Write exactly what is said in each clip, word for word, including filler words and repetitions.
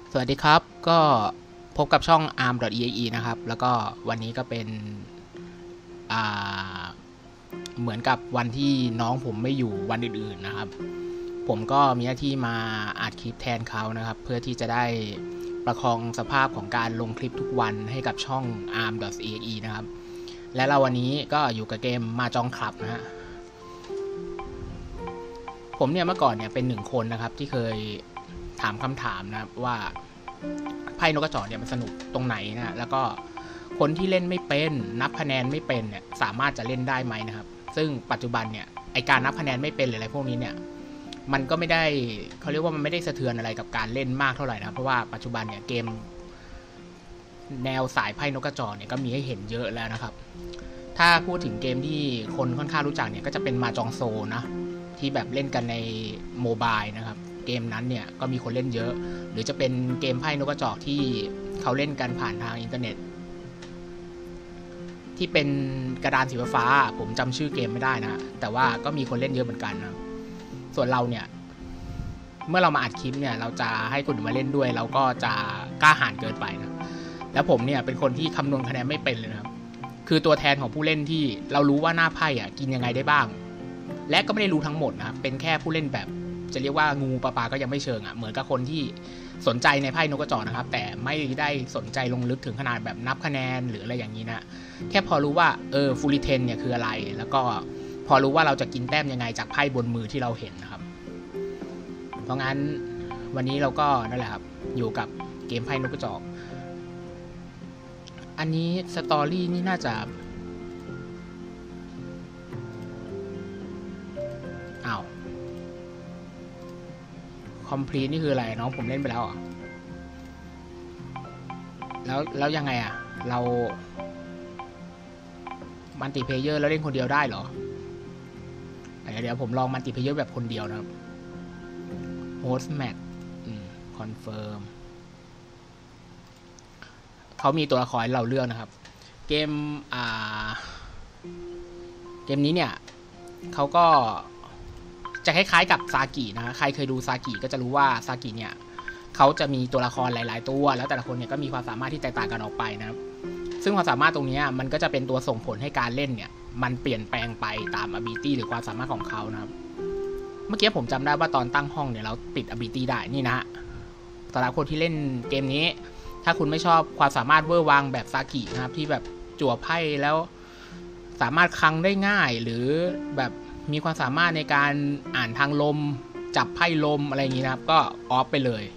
สวัสดีครับก็พบกับช่อง อาร์ม ดอท อี ไอ อี นะครับแล้วก็วันนี้ก็เป็นอ่าเหมือนกับวันที่น้องผมไม่อยู่วันอื่นๆนะครับผมก็มีหน้าที่มาอัดคลิปแทนเขานะครับเพื่อที่จะได้ประคองสภาพของการลงคลิปทุกวันให้กับช่อง อาร์ม ดอท อี ไอ อี นะครับและเราวันนี้ก็อยู่กับเกมมาจองคลับนะฮะผมเนี่ยเมื่อก่อนเนี่ยเป็นหนึ่งคนนะครับที่เคยถามคำถามนะครับว่าไพ่นกกระจอกเนี่ยมันสนุกตรงไหนนะแล้วก็คนที่เล่นไม่เป็นนับคะแนนไม่เป็นเนี่ยสามารถจะเล่นได้ไหมนะครับซึ่งปัจจุบันเนี่ยไอการนับคะแนนไม่เป็นหรืออะไรพวกนี้เนี่ยมันก็ไม่ได้เขาเรียกว่ามันไม่ได้สะเทือนอะไรกับการเล่นมากเท่าไหร่นะเพราะว่าปัจจุบันเนี่ยเกมแนวสายไพ่นกกระจอกเนี่ยก็มีให้เห็นเยอะแล้วนะครับถ้าพูดถึงเกมที่คนค่อนข้างรู้จักเนี่ยก็จะเป็นมาจองโซนะที่แบบเล่นกันในโมบายนะครับเกมนั้นเนี่ยก็มีคนเล่นเยอะหรือจะเป็นเกมไพ่นกกระจอกที่เขาเล่นกันผ่านทางอินเทอร์เน็ตที่เป็นกระดานสีฟ้าผมจำชื่อเกมไม่ได้นะแต่ว่าก็มีคนเล่นเยอะเหมือนกันนะส่วนเราเนี่ยเมื่อเรามาอัดคลิปเนี่ยเราจะให้คนอื่นมาเล่นด้วยเราก็จะกล้าหาญเกินไปนะแล้วผมเนี่ยเป็นคนที่คำนวณคะแนนไม่เป็นเลยนะครับคือตัวแทนของผู้เล่นที่เรารู้ว่าหน้าไพ่อ่ะกินยังไงได้บ้างและก็ไม่ได้รู้ทั้งหมดนะเป็นแค่ผู้เล่นแบบจะเรียกว่างูปลาปลาก็ยังไม่เชิงอ่ะเหมือนกับคนที่สนใจในไพ่นกกระจอกนะครับแต่ไม่ได้สนใจลงลึกถึงขนาดแบบนับคะแนนหรืออะไรอย่างนี้นะแค่พอรู้ว่าเออฟูลิเทนเนี่ยคืออะไรแล้วก็พอรู้ว่าเราจะกินแต้มยังไงจากไพ่บนมือที่เราเห็นนะครับเพราะงั้นวันนี้เราก็นั่นแหละครับอยู่กับเกมไพ่นกกระจอกอันนี้สตอรี่นี่น่าจะอ้าวคอมพลีทนี่คืออะไรน้องผมเล่นไปแล้วอ่ะแล้วแล้วยังไงอ่ะเรามัลติเพลเยอร์แล้วเล่นคนเดียวได้เหรอเดี๋ยวเดี๋ยวผมลองมัลติเพลเยอร์แบบคนเดียวนะครับโฮสต์แมทคอนเฟิร์มเขามีตัวละครเราเลือกนะครับเกมอ่าเกมนี้เนี่ยเขาก็จะคล้ายๆกับซากินะใครเคยดูซากิก็จะรู้ว่าซากิเนี่ยเขาจะมีตัวละครหลายๆตัวแล้วแต่ละคนเนี่ยก็มีความสามารถที่แตกต่างกันออกไปนะครับซึ่งความสามารถตรงนี้มันก็จะเป็นตัวส่งผลให้การเล่นเนี่ยมันเปลี่ยนแปลงไปตาม ability หรือความสามารถของเขานะครับเมื่อกี้ผมจำได้ว่าตอนตั้งห้องเนี่ยเราปิด ability ได้นี่นะสำหรับคนที่เล่นเกมนี้ถ้าคุณไม่ชอบความสามารถเวอร์วังแบบซากินะครับที่แบบจั่วไพ่แล้วสามารถคังได้ง่ายหรือแบบมีความสามารถในการอ่านทางลมจับไพ่ลมอะไรอย่างนี้นะครับก็ออฟไปเลย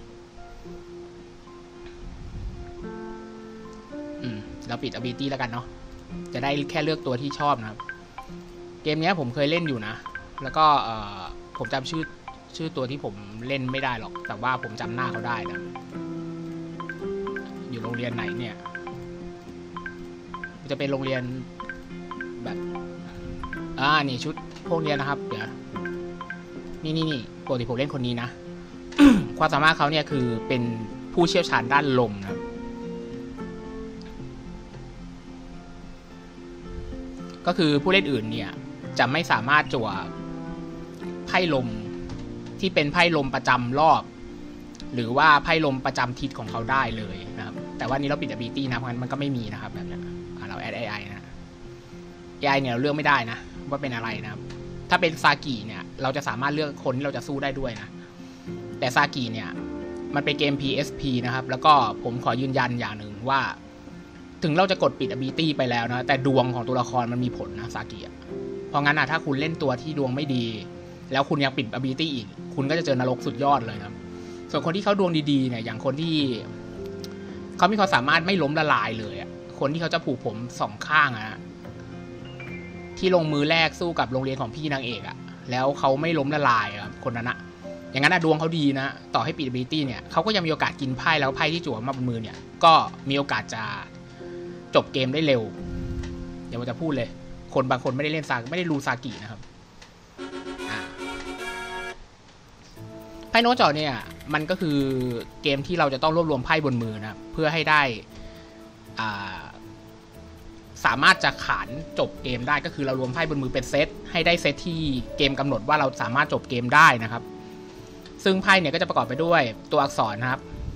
อืมเราปิด ability แล้วกันเนาะจะได้แค่เลือกตัวที่ชอบนะครับเกมนี้ผมเคยเล่นอยู่นะแล้วก็เอ่อผมจำชื่อชื่อตัวที่ผมเล่นไม่ได้หรอกแต่ว่าผมจำหน้าเขาได้นะอยู่โรงเรียนไหนเนี่ยจะเป็นโรงเรียนแบบอ่านี่ชุดพวกนี้นะครับเดี๋ยวนี่นี่นี่ปกติผมเล่นคนนี้นะ ความสามารถเขาเนี่ยคือเป็นผู้เชี่ยวชาญด้านลมนะก็คือผู้เล่นอื่นเนี่ยจะไม่สามารถจั่วไพ่ลมที่เป็นไพ่ลมประจำรอบหรือว่าไพ่ลมประจำทิศของเขาได้เลยนะครับแต่ว่านี้เราปิด ability นะเพราะงั้นมันก็ไม่มีนะครับแบบนี้เรา add เอ ไอ นะ เอ ไอ เนี่ยเราเลือกไม่ได้นะว่าเป็นอะไรนะครับถ้าเป็นซากิเนี่ยเราจะสามารถเลือกคนที่เราจะสู้ได้ด้วยนะแต่ซากิเนี่ยมันเป็นเกม พี เอส พี นะครับแล้วก็ผมขอยืนยันอย่างหนึ่งว่าถึงเราจะกดปิด ability ไปแล้วนะแต่ดวงของตัวละครมันมีผลนะซากิอ่ะเพราะงั้นนะถ้าคุณเล่นตัวที่ดวงไม่ดีแล้วคุณยังปิด ability อีกคุณก็จะเจอนรกสุดยอดเลยนะส่วนคนที่เขาดวงดีๆเนี่ยอย่างคนที่เขามีความสามารถไม่ล้มละลายเลยอ่ะคนที่เขาจะผูกผมสองข้างอ่ะที่ลงมือแรกสู้กับโรงเรียนของพี่นางเอกอะแล้วเขาไม่ล้มละลายอะคนนั้นอะอย่างนั้นอะดวงเขาดีนะต่อให้ปิด ability เนี่ยเขาก็ยังมีโอกาสกินไพ่แล้วไพ่ที่จั่วมาบนมือเนี่ยก็มีโอกาสจะจบเกมได้เร็วเดี๋ยวผมจะพูดเลยคนบางคนไม่ได้เล่นซาไม่ได้รู้ซากินะครับไพ่โนจอเนี่ยมันก็คือเกมที่เราจะต้องรวบรวมไพ่บนมือนะเพื่อให้ได้อ่าสามารถจะขานจบเกมได้ก็คือเรารวมไพ่บนมือเป็นเซตให้ได้เซตที่เกมกำหนดว่าเราสามารถจบเกมได้นะครับซึ่งไพ่เนี่ยก็จะประกอบไปด้วยตัวอักษรนะครับ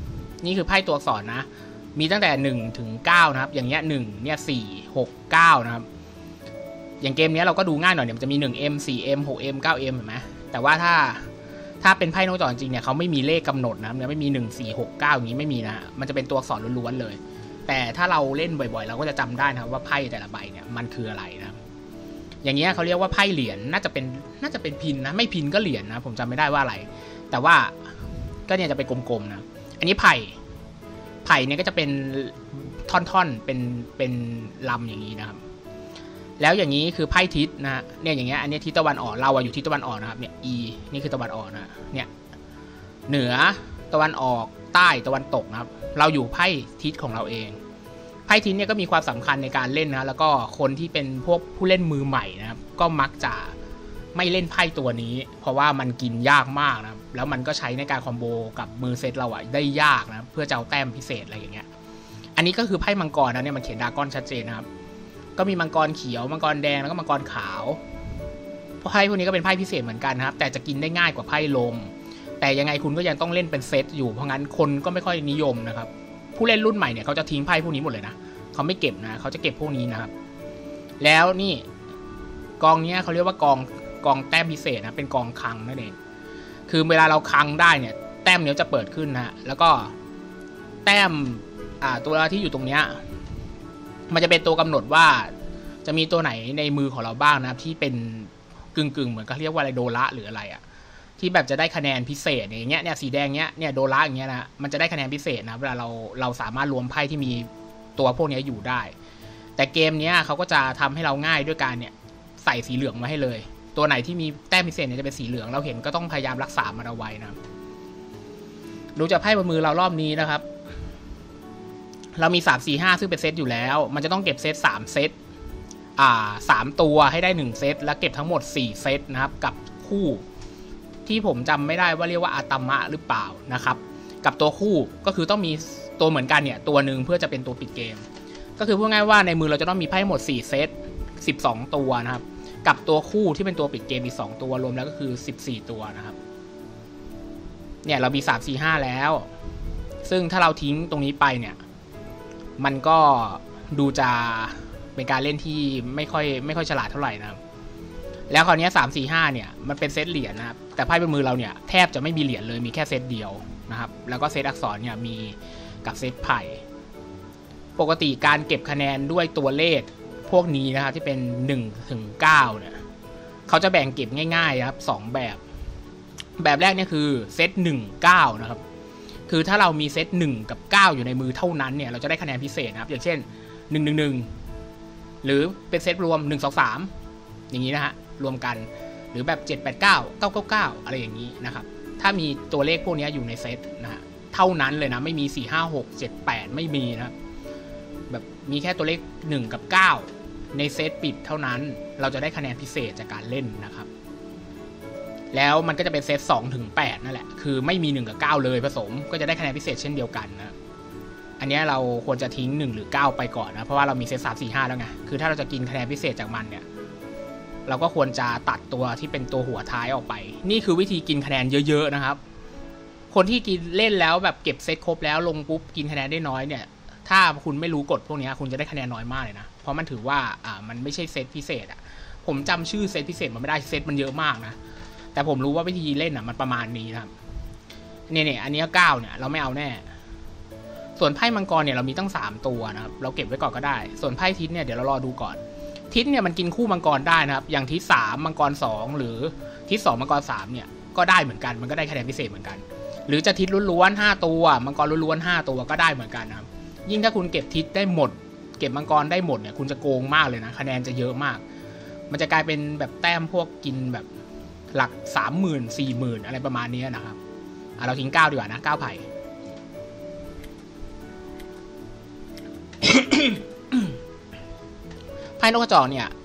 นี่คือไพ่ตัวอักษรนะมีตั้งแต่หนึ่งถึงเก้านะครับอย่างเงี้ยหนึ่งเนี่ยสี่ หก เก้านะครับอย่างเกมนี้เราก็ดูง่ายหน่อยเนี่ยมันจะมี หนึ่ง เอ็ม สี่ เอ็ม หก เอ็ม เก้า เอ็ม เห็นไหมแต่ว่าถ้าถ้าเป็นไพ่นกกระจอกจริงเนี่ยเขาไม่มีเลขกำหนดนะไม่มีหนึ่ง สี่ หก เก้าอย่างนี้ไม่มีนะมันจะเป็นตัวอักษรล้วนๆเลยแต่ถ้าเราเล่นบ่อยๆเราก็จะจำได้นะครับว่าไพ่แต่ละใบเนี่ยมันคืออะไรนะอย่างเงี้ยเขาเรียกว่าไพ่เหรียญน่าจะเป็นน่าจะเป็นพินนะไม่พินก็เหรียญนะผมจำไม่ได้ว่าอะไรแต่ว่าก็เนี่ยจะเป็นกลมๆนะอันนี้ไผ่ไผ่เนี่ยก็จะเป็นท่อนๆเป็นเป็นลำอย่างนี้นะครับแล้วอย่างนี้คือไพ่ทิศนะเนี่ยอย่างเงี้ยอันนี้ทิศตะวันออกเราอยู่ทิศตะวันออกนะครับเนี่ย E นี่คือตะวันออกนะเนี่ยเหนือตะวันออกใต้ตะวันตกนะครับเราอยู่ไพ่ทิศของเราเองไพ่ทิศเนี่ยก็มีความสำคัญในการเล่นนะแล้วก็คนที่เป็นพวกผู้เล่นมือใหม่นะครับก็มักจะไม่เล่นไพ่ตัวนี้เพราะว่ามันกินยากมากนะครับแล้วมันก็ใช้ในการคอมโบกับมือเซตเราอะได้ยากนะเพื่อจะเอาแต้มพิเศษอะไรอย่างเงี้ยอันนี้ก็คือไพ่มังกรนะเนี่ยมันเขียนดราก้อนชัดเจนนะครับก็มีมังกรเขียวมังกรแดงแล้วก็มังกรขาวไพ่พวกนี้ก็เป็นไพ่พิเศษเหมือนกันนะครับแต่จะกินได้ง่ายกว่าไพ่ลมแต่ยังไงคุณก็ยังต้องเล่นเป็นเซตอยู่เพราะงั้นคนก็ไม่ค่อยนิยมนะครับผู้เล่นรุ่นใหม่เนี่ยเขาจะทิ้งไพ่พวกนี้หมดเลยนะเขาไม่เก็บนะเขาจะเก็บพวกนี้นะครับแล้วนี่กองนี้เขาเรียกว่ากองกองแต้มพิเศษนะเป็นกองคลังนั่นเองคือเวลาเราคลังได้เนี่ยแต้มเนี้ยจะเปิดขึ้นนะแล้วก็แต้มอ่าตัวที่อยู่ตรงเนี้ยมันจะเป็นตัวกำหนดว่าจะมีตัวไหนในมือของเราบ้างนะที่เป็นกึ่งกึ่งเหมือนก็เรียกว่าอะไรโดระหรืออะไรอะที่แบบจะได้คะแนนพิเศษอย่างเงี้ยเนี่ยสีแดงเนี้ยเนี่ยโดระอย่างเงี้ยนะมันจะได้คะแนนพิเศษนะเวลาเราเราสามารถรวมไพ่ที่มีตัวพวกนี้อยู่ได้แต่เกมเนี้ยเขาก็จะทำให้เราง่ายด้วยการเนี่ยใส่สีเหลืองมาให้เลยตัวไหนที่มีแต้มพิเศษเนี่ยจะเป็นสีเหลืองเราเห็นก็ต้องพยายามรักษามันเอาไว้นะดูจากไพ่บนมือเรารอบนี้นะครับเรามีสาม สี่ ห้าซึ่งเป็นเซตอยู่แล้วมันจะต้องเก็บเซตสามเซตอ่าสามตัวให้ได้หนึ่งเซตแล้วเก็บทั้งหมดสี่เซตนะครับกับคู่ที่ผมจำไม่ได้ว่าเรียกว่าอาตมะหรือเปล่านะครับกับตัวคู่ก็คือต้องมีตัวเหมือนกันเนี่ยตัวหนึ่งเพื่อจะเป็นตัวปิดเกมก็คือพูดง่ายว่าในมือเราจะต้องมีไพ่หมดสี่เซตสิบสองตัวนะครับกับตัวคู่ที่เป็นตัวปิดเกมอีกสองตัวรวมแล้วก็คือสิบสี่ตัวนะครับเนี่ยเรามีสาม สี่ ห้าแล้วซึ่งถ้าเราทิ้งตรงนี้ไปเนี่ยมันก็ดูจะเป็นการเล่นที่ไม่ค่อยไม่ค่อยฉลาดเท่าไหร่นะครับแล้วคราวนี้สาม สี่ ห้าเนี่ยมันเป็นเซตเหรียญนะครับแต่ไพ่บนมือเราเนี่ยแทบจะไม่มีเหรียญเลยมีแค่เซตเดียวนะครับแล้วก็เซตอักษรเนี่ยมีกับเซตไพ่ปกติการเก็บคะแนนด้วยตัวเลขพวกนี้นะครับที่เป็นหนึ่งถึงเก้าเนี่ยเขาจะแบ่งเก็บง่ายๆนะครับสองแบบแบบแรกเนี่ยคือเซตหนึ่ง เก้านะครับคือถ้าเรามีเซตหนึ่งกับเก้าอยู่ในมือเท่านั้นเนี่ยเราจะได้คะแนนพิเศษนะครับอย่างเช่นหนึ่ง หนึ่ง หนึ่งหรือเป็นเซตรวมหนึ่ง สอง สามอย่างนี้นะฮะรวมกันหรือแบบเจ็ด แปด เก้า เก้า เก้า เก้าอะไรอย่างนี้นะครับถ้ามีตัวเลขพวกนี้อยู่ในเซตนะฮะเท่านั้นเลยนะไม่มีสี่ ห้า หก เจ็ด แปดไม่มีนะครับแบบมีแค่ตัวเลขหนึ่งกับเก้าในเซตปิดเท่านั้นเราจะได้คะแนนพิเศษจากการเล่นนะครับแล้วมันก็จะเป็นเซตสองถึงแปดนั่นแหละคือไม่มีหนึ่งกับเก้าเลยผสมก็จะได้คะแนนพิเศษเช่นเดียวกันนะอันนี้เราควรจะทิ้งหนึ่งหรือเก้าไปก่อนนะเพราะว่าเรามีเซตสาม สี่ ห้าแล้วไงคือถ้าเราจะกินคะแนนพิเศษจากมันเนี่ยเราก็ควรจะตัดตัวที่เป็นตัวหัวท้ายออกไปนี่คือวิธีกินคะแนนเยอะๆนะครับคนที่กินเล่นแล้วแบบเก็บเซตครบแล้วลงปุ๊บกินคะแนนได้น้อยเนี่ยถ้าคุณไม่รู้กฎพวกนี้คุณจะได้คะแนนน้อยมากเลยนะเพราะมันถือว่าอ่ามันไม่ใช่เซตพิเศษอ่ะผมจำชื่อเซตพิเศษมันไม่ได้เซตมันเยอะมากนะแต่ผมรู้ว่าวิธีเล่นอ่ะมันประมาณนี้นะครับเนี่ยเนี่ยอันนี้เก้าเนี่ยเราไม่เอาแน่ส่วนไพ่มังกรเนี่ยเรามีตั้งสามตัวนะครับเราเก็บไว้ก่อนก็ได้ส่วนไพ่ทิศเนี่ยเดี๋ยวเรารอดูก่อนทิศเนี่ยมันกินคู่มังกรได้นะครับอย่างทิศสามมังกรสองหรือทิศสองมังกรสามเนี่ยก็ได้เหมือนกันมันก็ได้คะแนนพิเศษเหมือนกันหรือจะทิศล้วนๆห้าตัวมังกรล้วนๆห้าตัวก็ได้เหมือนกันนะครับยิ่งถ้าคุณเก็บทิศได้หมดเก็บมังกรได้หมดเนี่ยคุณจะโกงมากเลยนะคะแนนจะเยอะมากมันจะกลายเป็นแบบแต้มพวกกินแบบหลักสามหมื่นสี่หมื่นอะไรประมาณนี้นะครับอ่ะเราทิ้งเก้าดีกว่านะเก้าไผ่ ไพ่นกกระจอกเนี่ย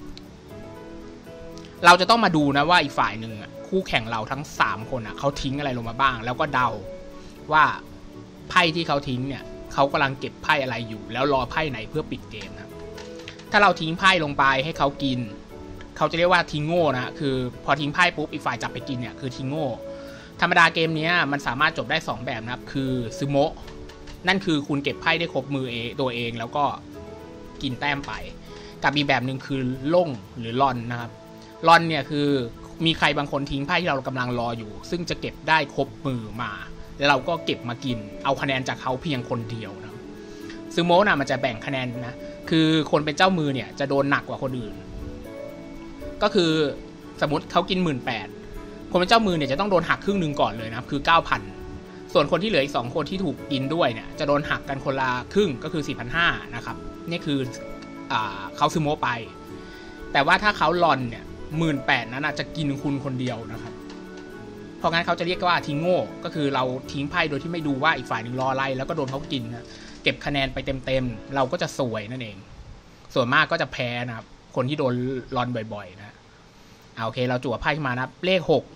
เราจะต้องมาดูนะว่าอีกฝ่ายหนึ่งคู่แข่งเราทั้งสามคนอ่ะเขาทิ้งอะไรลงมาบ้างแล้วก็เดาว่าไพ่ที่เขาทิ้งเนี่ยเขากำลังเก็บไพ่อะไรอยู่แล้วรอไพ่ไหนเพื่อปิดเกมนะถ้าเราทิ้งไพ่ลงไปให้เขากินเขาจะเรียกว่าทิ้งโง่นะคือพอทิ้งไพ่ปุ๊บอีกฝ่ายจับไปกินเนี่ยคือทิ้งโง่ธรรมดาเกมนี้มันสามารถจบได้สองแบบนะครับคือซึโมะนั่นคือคุณเก็บไพ่ได้ครบมือเองตัวเองแล้วก็กินแต้มไปกับอีกแบบหนึ่งคือล่งหรือลอนนะครับลอนเนี่ยคือมีใครบางคนทิ้งไพ่ที่เรากำลังรออยู่ซึ่งจะเก็บได้ครบมือมาแล้วเราก็เก็บมากินเอาคะแนนจากเขาเพียงคนเดียวนะซึโมะนะมันจะแบ่งคะแนนนะคือคนเป็นเจ้ามือเนี่ยจะโดนหนักกว่าคนอื่นก็คือสมมติเขากินหมื่นแปดคนเป็นเจ้ามือเนี่ยจะต้องโดนหักครึ่งหนึ่งก่อนเลยนะคือ เก้าพัน ส่วนคนที่เหลืออีกสองคนที่ถูกกินด้วยเนี่ยจะโดนหักกันคนละครึ่งก็คือ สี่พันห้าร้อย นะครับนี่คืออ่าเขาซึโมะไปแต่ว่าถ้าเขาลอนเนี่ย หมื่นแปดพัน นั้นจะกินคุณคนเดียวนะครับเพราะงั้นเขาจะเรียกว่าทิ้งโง่ก็คือเราทิ้งไพ่โดยที่ไม่ดูว่าอีกฝ่ายหนึ่งรออะไรแล้วก็โดนเขากินนะเก็บคะแนนไปเต็มๆเราก็จะสวยนั่นเองส่วนมากก็จะแพ้นะครับคนที่โดนลอนบ่อยๆนะเอาโอเคเราจั่วไพ่ขึ้นมานะเลขหก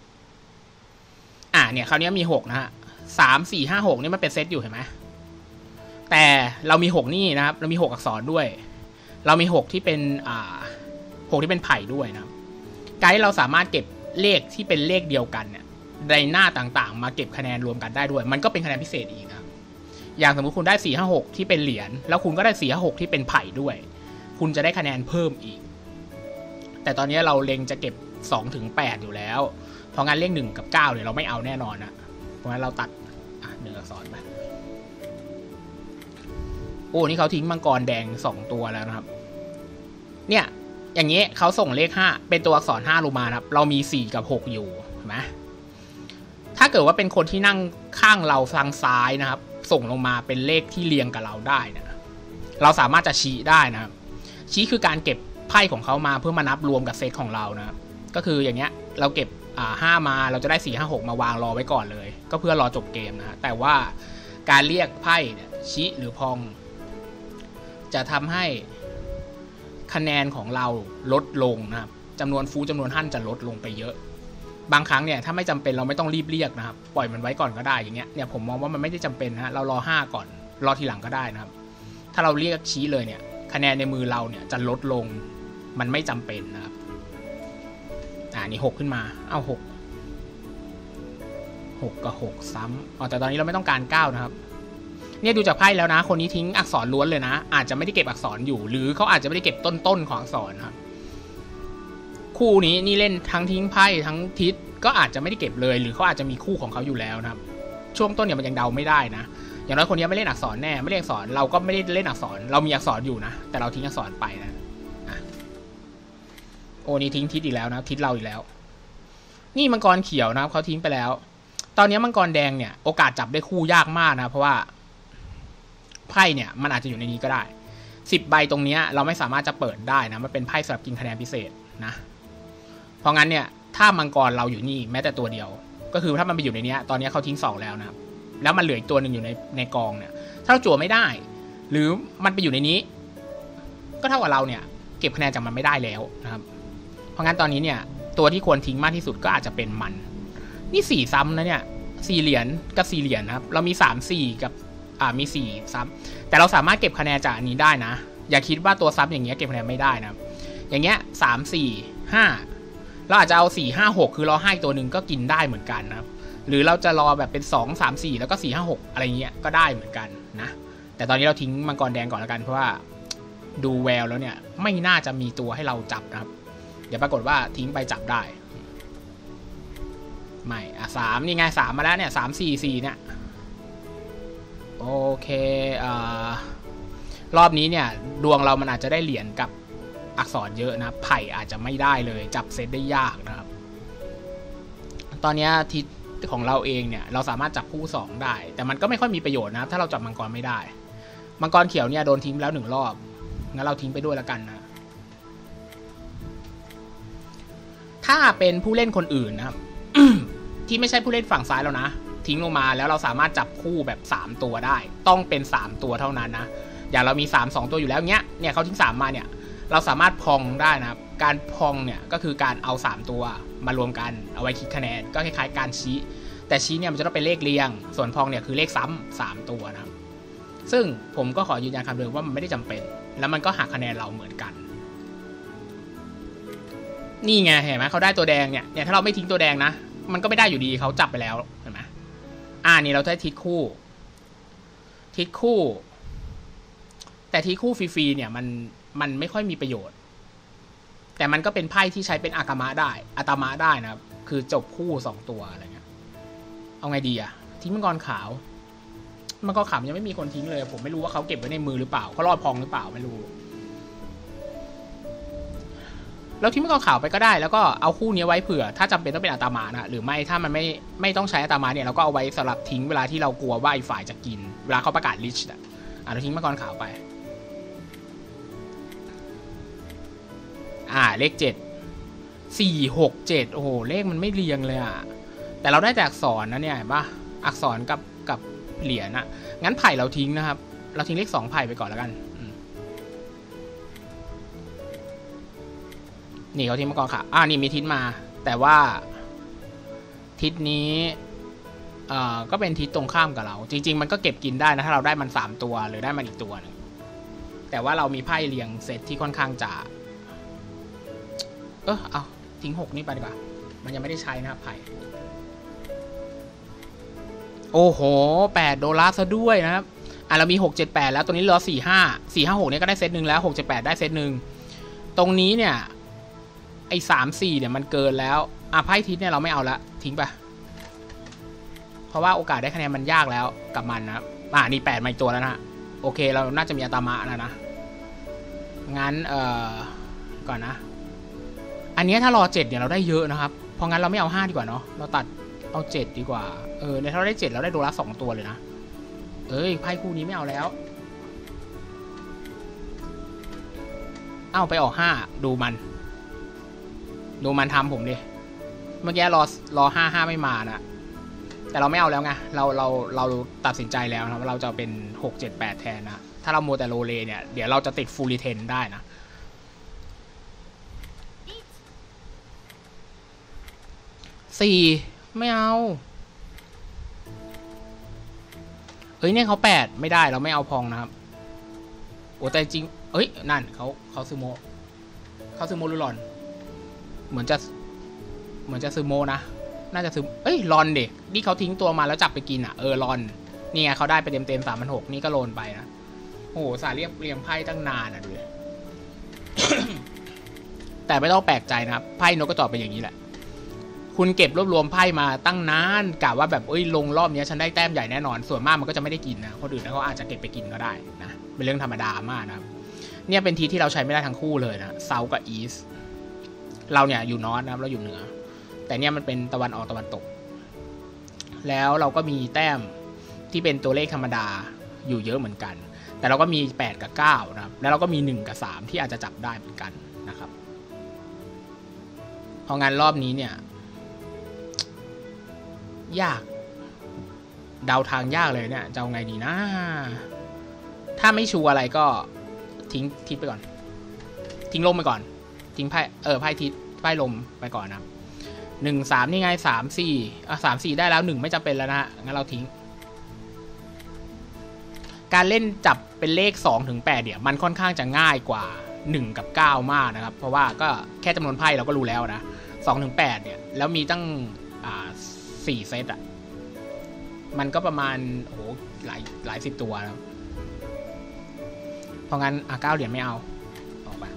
อ่าเนี่ยคราวนี้มีหกนะฮะสาม สี่ ห้า หกนี่มันเป็นเซตอยู่เห็นไหมแต่เรามีหกนี่นะครับเรามีหกอักษรด้วยเรามีหกที่เป็นอ่าหกที่เป็นไผ่ด้วยนะการที่เราสามารถเก็บเลขที่เป็นเลขเดียวกันเนี่ยในหน้าต่างๆมาเก็บคะแนนรวมกันได้ด้วยมันก็เป็นคะแนนพิเศษอีกนะอย่างสมมุติคุณได้สี่ ห้า หกที่เป็นเหรียญแล้วคุณก็ได้สี่ ห้า หกที่เป็นไผ่ด้วยคุณจะได้คะแนนเพิ่มอีกแต่ตอนนี้เราเล็งจะเก็บสองถึงแปดอยู่แล้วเพราะงั้นเลขหนึ่งกับเก้าเนี่ยเราไม่เอาแน่นอนนะเพราะงั้นเราตัดอ่ะหนึ่งอักษรไปโอ้นี่เขาทิ้งมังกรแดงสองตัวแล้วนะครับเนี่ยอย่างนี้เขาส่งเลขห้าเป็นตัวอักษรห้าลงมาครับเรามีสี่กับหกอยู่เห็นไหมถ้าเกิดว่าเป็นคนที่นั่งข้างเราทางซ้ายนะครับส่งลงมาเป็นเลขที่เรียงกับเราได้นะเราสามารถจะชี้ได้นะครับชี้คือการเก็บไพ่ของเขามาเพื่อมานับรวมกับเซตของเรานะก็คืออย่างเงี้ยเราเก็บอ่าห้ามาเราจะได้สี่ ห้า หกมาวางรอไว้ก่อนเลยก็เพื่อรอจบเกมนะแต่ว่าการเรียกไพ่เนี่ยชี้หรือพองจะทำให้คะแนนของเราลดลงนะครับจำนวนฟูจำนวนหั่นจะลดลงไปเยอะบางครั้งเนี่ยถ้าไม่จำเป็นเราไม่ต้องรีบเรียกนะครับปล่อยมันไว้ก่อนก็ได้อย่างเงี้ยเนี่ยผมมองว่ามันไม่ได้จำเป็นนะเรารอห้าก่อนรอทีหลังก็ได้นะครับถ้าเราเรียกชี้เลยเนี่ยคะแนนในมือเราเนี่ยจะลดลงมันไม่จำเป็นนะครับอ่านี่หกขึ้นมาเอ้าหกหกกับหกซ้ำอ๋อแต่ตอนนี้เราไม่ต้องการเก้านะครับเนี่ยดูจากไพ่แล้วนะคนนี้ทิ้งอักษรล้วนเลยนะอาจจะไม่ได้เก็บอักษรอยู่หรือเขาอาจจะไม่ได้เก็บต้นๆของอักษรครับคู่นี้นี่เล่นทั้งทิ้งไพ่ทั้งทิศก็อาจจะไม่ได้เก็บเลยหรือเขาอาจจะมีคู่ของเขาอยู่แล้วนะครับช่วงต้นเนี่ยมันยังเดาไม่ได้นะอย่างน้อยคนนี้ไม่เล่นอักษรแน่ไม่เล่นอักษรเราก็ไม่ได้เล่นอักษรเรามีอักษรอยู่นะแต่เราทิ้งอักษรไปนะโอ้นี่ทิ้งทิศอีกแล้วนะทิศเราอีกแล้วนี่มังกรเขียวนะครับเขาทิ้งไปแล้วตอนนี้มังกรแดงเนี่ยโอกาสจับได้คู่ยากมากนะเพราะว่าไพ่เนี่ยมันอาจจะอยู่ในนี้ก็ได้สิบใบตรงนี้เราไม่สามารถจะเปิดได้นะมันเป็นไพ่สำหรับกินคะแนนพิเศษนะเพราะงั้นเนี่ยถ้ามังกรเราอยู่นี่แม้แต่ตัวเดียวก็คือถ้ามันไปอยู่ในนี้ตอนนี้เขาทิ้งสองแล้วนะครับแล้วมันเหลืออีกตัวหนึ่งอยู่ในในกองเนี่ยถ้าเราจั่วไม่ได้หรือมันไปอยู่ในนี้ก็เท่ากับเราเนี่ยเก็บคะแนนจากมันไม่ได้แล้วนะครับเพราะงั้นตอนนี้เนี่ยตัวที่ควรทิ้งมากที่สุดก็อาจจะเป็นมันนี่สี่ซ้ำนะเนี่ยสี่เหรียญกับสี่เหรียญนะครับเรามีสาม สี่กับอ่ามีสี่ซ้ำแต่เราสามารถเก็บคะแนนจากอันนี้ได้นะอย่าคิดว่าตัวซ้ำอย่างเงี้ยเก็บคะแนนไม่ได้นะอย่างเงี้ยสาม สี่ ห้าเราอาจจะเอาสี่ ห้า หกคือเราให้ตัวหนึ่งก็กินได้เหมือนกันนะหรือเราจะรอแบบเป็นสอง สาม สี่แล้วก็สี่ ห้า หกอะไรเงี้ยก็ได้เหมือนกันนะแต่ตอนนี้เราทิ้งมังกรแดงก่อนแล้วกันเพราะว่าดูแววแล้วเนี่ยไม่น่าจะมีตัวให้เราจับนะครับเดี๋ยวปรากฏว่าทิ้งไปจับได้ไม่อ่ะสามนี่ไงสามมาแล้วเนี่ยสาม สี่ สี่เนี่ยโอเคอ่ารอบนี้เนี่ยดวงเรามันอาจจะได้เหรียญกับอักษรเยอะนะไผ่อาจจะไม่ได้เลยจับเซตได้ยากนะครับตอนนี้ทิศของเราเองเนี่ยเราสามารถจับคู่สองได้แต่มันก็ไม่ค่อยมีประโยชน์นะถ้าเราจับมังกรไม่ได้มังกรเขียวเนี่ยโดนทิ้งแล้วหนึ่งรอบงั้นเราทิ้งไปด้วยแล้วกันนะถ้าเป็นผู้เล่นคนอื่นนะครับ ที่ไม่ใช่ผู้เล่นฝั่งซ้ายแล้วนะทิ้งลงมาแล้วเราสามารถจับคู่แบบสามตัวได้ต้องเป็นสามตัวเท่านั้นนะอย่างเรามีสาม สองตัวอยู่แล้วเนี้ยเนี่ยเขาทิ้งสามมาเนี่ยเราสามารถพองได้นะครับการพองเนี่ยก็คือการเอาสามตัวมารวมกันเอาไว้คิดคะแนนก็คล้ายๆการชี้แต่ชี้เนี่ยมันจะต้องเป็นเลขเรียงส่วนพองเนี่ยคือเลขซ้ำสามตัวนะครับซึ่งผมก็ขอยืนยันคำเดิมว่ามันไม่ได้จำเป็นแล้วมันก็หักคะแนนเราเหมือนกันนี่ไงเห็นไหมเขาได้ตัวแดงเนี่ยเนี่ยถ้าเราไม่ทิ้งตัวแดงนะมันก็ไม่ได้อยู่ดีเขาจับไปแล้วเห็นไหมอ่านี่เราได้ทิศคู่ทิศคู่แต่ทิศคู่ฟรีๆเนี่ยมันมันไม่ค่อยมีประโยชน์แต่มันก็เป็นไพ่ที่ใช้เป็นอากามะได้อาตามะได้นะครับคือจบคู่สองตัวอะไรเงี้ยเอาไงดีอะทิ้งมังกรขาวมังกรขาวยังไม่มีคนทิ้งเลยผมไม่รู้ว่าเขาเก็บไว้ในมือหรือเปล่าเขารอดพองหรือเปล่าไม่รู้เราทิ้งมังกรขาวไปก็ได้แล้วก็เอาคู่นี้ไว้เผื่อถ้าจำเป็นต้องเป็นอาตามะนะหรือไม่ถ้ามันไม่ไม่ต้องใช้อาตามะเนี่ยเราก็เอาไว้สำหรับทิ้งเวลาที่เรากลัวว่าอีกฝ่ายจะกินเวลาเขาประกาศลิชอะอ่ะเราทิ้งมังกรขาวไปอ่าเลขเจ็ดสี่หกเจ็ดโอ้โหเลขมันไม่เรียงเลยอ่ะแต่เราได้แต่อักษรนะเนี่ยเห็นปะอักษรกับกับเหรียญนะงั้นไผ่เราทิ้งนะครับเราทิ้งเลขสองไผ่ไปก่อนแล้วกันนี่เขาทิ้งมาก่อนค่ะอ่านี่มีทิศมาแต่ว่าทิศนี้เอ่อก็เป็นทิศตรงข้ามกับเราจริงๆมันก็เก็บกินได้นะถ้าเราได้มันสามตัวหรือได้มันอีกตัวนึงแต่ว่าเรามีไพ่เรียงเซตที่ค่อนข้างจะเออเอาทิ้งหกนี่ไปดีกว่ามันยังไม่ได้ใช้นะครับไพ่โอ้โหแปดโดลาร์ซะด้วยนะครับอ่ะเรามีหกเจ็ดแปดแล้วตัวนี้เหลือสี่ห้าสี่ห้าหกเนี่ยก็ได้เซตหนึ่งแล้วหกเจ็ดแปดได้เซตหนึ่งตรงนี้เนี่ยไอ้สามสี่เนี่ยมันเกินแล้วอ่ะไพ่ทิศเนี่ยเราไม่เอาละทิ้งไปเพราะว่าโอกาสได้คะแนนมันยากแล้วกับมันนะอ่ะนี่แปดมาอีกตัวแล้วนะโอเคเราน่าจะมีอาตามะแล้วนะงั้นเอ่อก่อนนะอันนี้ถ้ารอเจ็ดเนี่ยเราได้เยอะนะครับเพราะงั้นเราไม่เอาห้าดีกว่าเนาะเราตัดเอาเจ็ดดีกว่าเออในถ้าเราได้เจ็ดเราได้โดละสองตัวเลยนะเอ้ยไพ่คู่นี้ไม่เอาแล้วเอาไปออกห้าดูมันดูมันทำผมดิเมื่อกี้รอรอห้าห้าไม่มานะแต่เราไม่เอาแล้วไงเราเราเราตัดสินใจแล้วนะว่าเราจะเป็นหกเจ็ดแปดแทนนะถ้าเราโมแต่โลเลเนี่ยเดี๋ยวเราจะติดฟูลิเทนได้นะสี่ไม่เอาเอ้ยเนี่ยเขาแปดไม่ได้เราไม่เอาพองนะครับโอ้แต่จริงเอ้ยนั่นเขาเขาซูโมเขาซูโมหรือหลอนเหมือนจะเหมือนจะซูโมนะน่าจะซูเอ้ยลอนเด็กนี่เขาทิ้งตัวมาแล้วจับไปกินอ่ะเออลอนนี่ไงเขาได้ไปเต็มเต็มสามพันหกนี่ก็โลนไปนะโอ้โหสายเรียบเรียงไพ่ตั้งนานอ่ะดู แต่ไม่ต้องแปลกใจนะครับไพ่นกกระจอกเป็นอย่างนี้แหละคุณเก็บรวบรวมไพ่มาตั้งนานกะว่าแบบเอ้ยลงรอบนี้ฉันได้แต้มใหญ่แน่นอนส่วนมากมันก็จะไม่ได้กินนะคนอื่นเขาอาจจะเก็บไปกินก็ได้นะเป็นเรื่องธรรมดามากนะครับเนี่ยเป็นทีที่เราใช้ไม่ได้ทั้งคู่เลยนะเซาท์กับอีสต์เราเนี่ยอยู่นอร์ทนะครับเราอยู่เหนือแต่เนี่ยมันเป็นตะวันออกตะวันตกแล้วเราก็มีแต้มที่เป็นตัวเลขธรรมดาอยู่เยอะเหมือนกันแต่เราก็มีแปดกับเก้านะครับแล้วเราก็มีหนึ่งกับสามที่อาจจะจับได้เหมือนกันนะครับเพราะงั้นรอบนี้เนี่ยยากเดาทางยากเลยเนี่ยจะเอาไงดีนะถ้าไม่ชัวร์อะไรก็ทิ้งทิศไปก่อนทิ้งลมไปก่อนทิ้งไพ่เออไพ่ทิศไพ่ลมไปก่อนนะหนึ่งสามนี่ไงสามสี่อ่ะสามสี่ได้แล้วหนึ่งไม่จำเป็นแล้วนะงั้นเราทิ้งการเล่นจับเป็นเลขสองถึงแปดเนี่ยมันค่อนข้างจะง่ายกว่าหนึ่งกับเก้ามากนะครับเพราะว่าก็แค่จำนวนไพ่เราก็รู้แล้วนะสองถึงแปดเนี่ยแล้วมีตั้งอ่าสี่เซตอ่ะมันก็ประมาณโอ้โหหลายหลายสิบตัวแล้วเพราะงั้นอ่ะเก้าเหรียญไม่เอาออกไป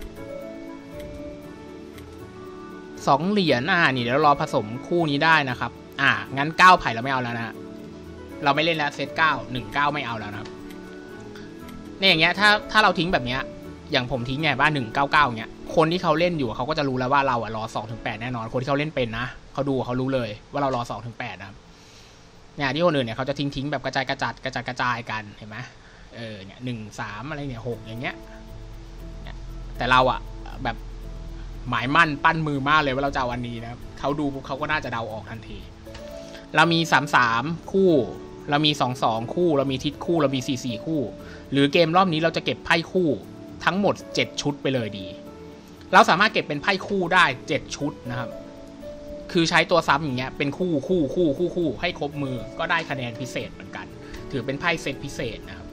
สองเหรียญอ่ะนี่เดี๋ยวรอผสมคู่นี้ได้นะครับอ่ะงั้นเก้าไผ่เราไม่เอาแล้วนะเราไม่เล่นแล้วเซตเก้าหนึ่งเก้าไม่เอาแล้วนะครับเนี่ยอย่างเงี้ยถ้าถ้าเราทิ้งแบบเนี้ยอย่างผมทิ้งไงบ้านหนึ่งเก้าเก้าเงี้ยคนที่เขาเล่นอยู่เขาก็จะรู้แล้วว่าเราอ่ะรอสองถึงแปดแน่นอนคนที่เขาเล่นเป็นนะเขาดูเขารู้เลยว่าเรารอสองถึงแปดนะครับเนี่ยที่คนอื่นเนี่ยเขาจะทิ้งทิ้งแบบกระจายกระจัดกระจัดกระจายกันเห็นไหมเออเนี่ยหนึ่งสามอะไรเนี่ยหกอย่างเงี้ยแต่เราอ่ะแบบหมายมั่นปั้นมือมากเลยว่าเราจะเอาวันนี้นะครับเขาดูเขาก็น่าจะเดาออกทันทีเรามีสามสามคู่เรามีสองสองคู่เรามีทิศคู่เรามีสี่สี่คู่หรือเกมรอบนี้เราจะเก็บไพ่คู่ทั้งหมดเจ็ดชุดไปเลยดีเราสามารถเก็บเป็นไพ่คู่ได้เจ็ดชุดนะครับคือใช้ตัวซ้ำอย่างเงี้ยเป็นคู่คู่คู่คู่คู่ให้ครบมือก็ได้คะแนนพิเศษเหมือนกันถือเป็นไพ่เซตพิเศษนะครับ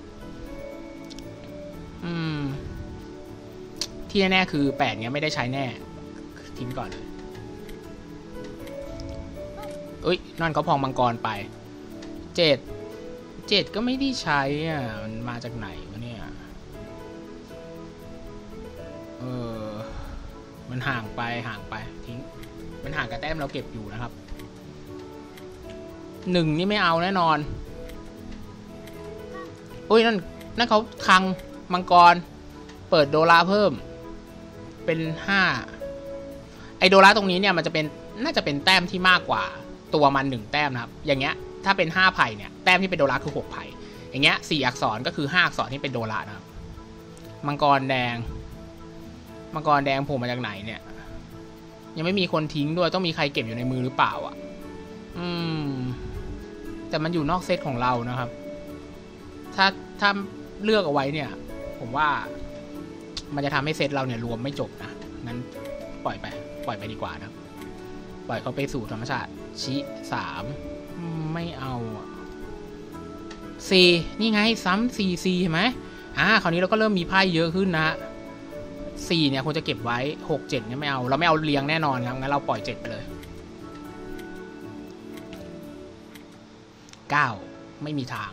อืมที่แน่ๆคือแปดเนี้ยไม่ได้ใช้แน่ทิ้งก่อนเอ้ยนั่นเขาพองมังกรไปเจ็ดเจ็ดก็ไม่ได้ใช้อ่ะมันมาจากไหนวะเนี่ยเออมันห่างไปห่างไปทิ้งมันห่างกับแต้มเราเก็บอยู่นะครับหนึ่งนี่ไม่เอาแน่นอนอุ้ยนั่นนั่นเขาคังมังกรเปิดโดราเพิ่มเป็นห้าไอโดราตรงนี้เนี่ยมันจะเป็นน่าจะเป็นแต้มที่มากกว่าตัวมันหนึ่งแต้มนะครับอย่างเงี้ยถ้าเป็นห้าไผ่เนี่ยแต้มที่เป็นโดราคือหกไผ่อย่างเงี้ยสี่อักษรก็คือห้าอักษรที่เป็นโดรานะครับมังกรแดงมังกรแดงโผล่มาจากไหนเนี่ยยังไม่มีคนทิ้งด้วยต้องมีใครเก็บอยู่ในมือหรือเปล่าอ่ะอืมแต่มันอยู่นอกเซตของเรานะครับถ้าถ้าเลือกเอาไว้เนี่ยผมว่ามันจะทำให้เซตเราเนี่ยรวมไม่จบนะงั้นปล่อยไปปล่อยไปดีกว่านะปล่อยเขาไปสู่ธรรมชาติชิสามไม่เอาสี่นี่ไงซ้ำสี่สี่เห็นไหมอ่าคราวนี้เราก็เริ่มมีไพ่เยอะขึ้นนะสี่เนี่ยควรจะเก็บไว้หกเจ็ดเนี่ยไม่เอาเราไม่เอาเรียงแน่นอนครับงั้นเราปล่อยเจ็ดไปเลยเก้าไม่มีทาง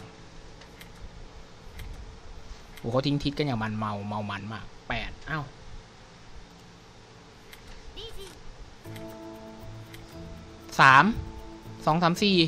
โอ้เขาทิ้งทิศกันอย่างมันเมาเมามันมากแปดอ้าวสามสองสามสี่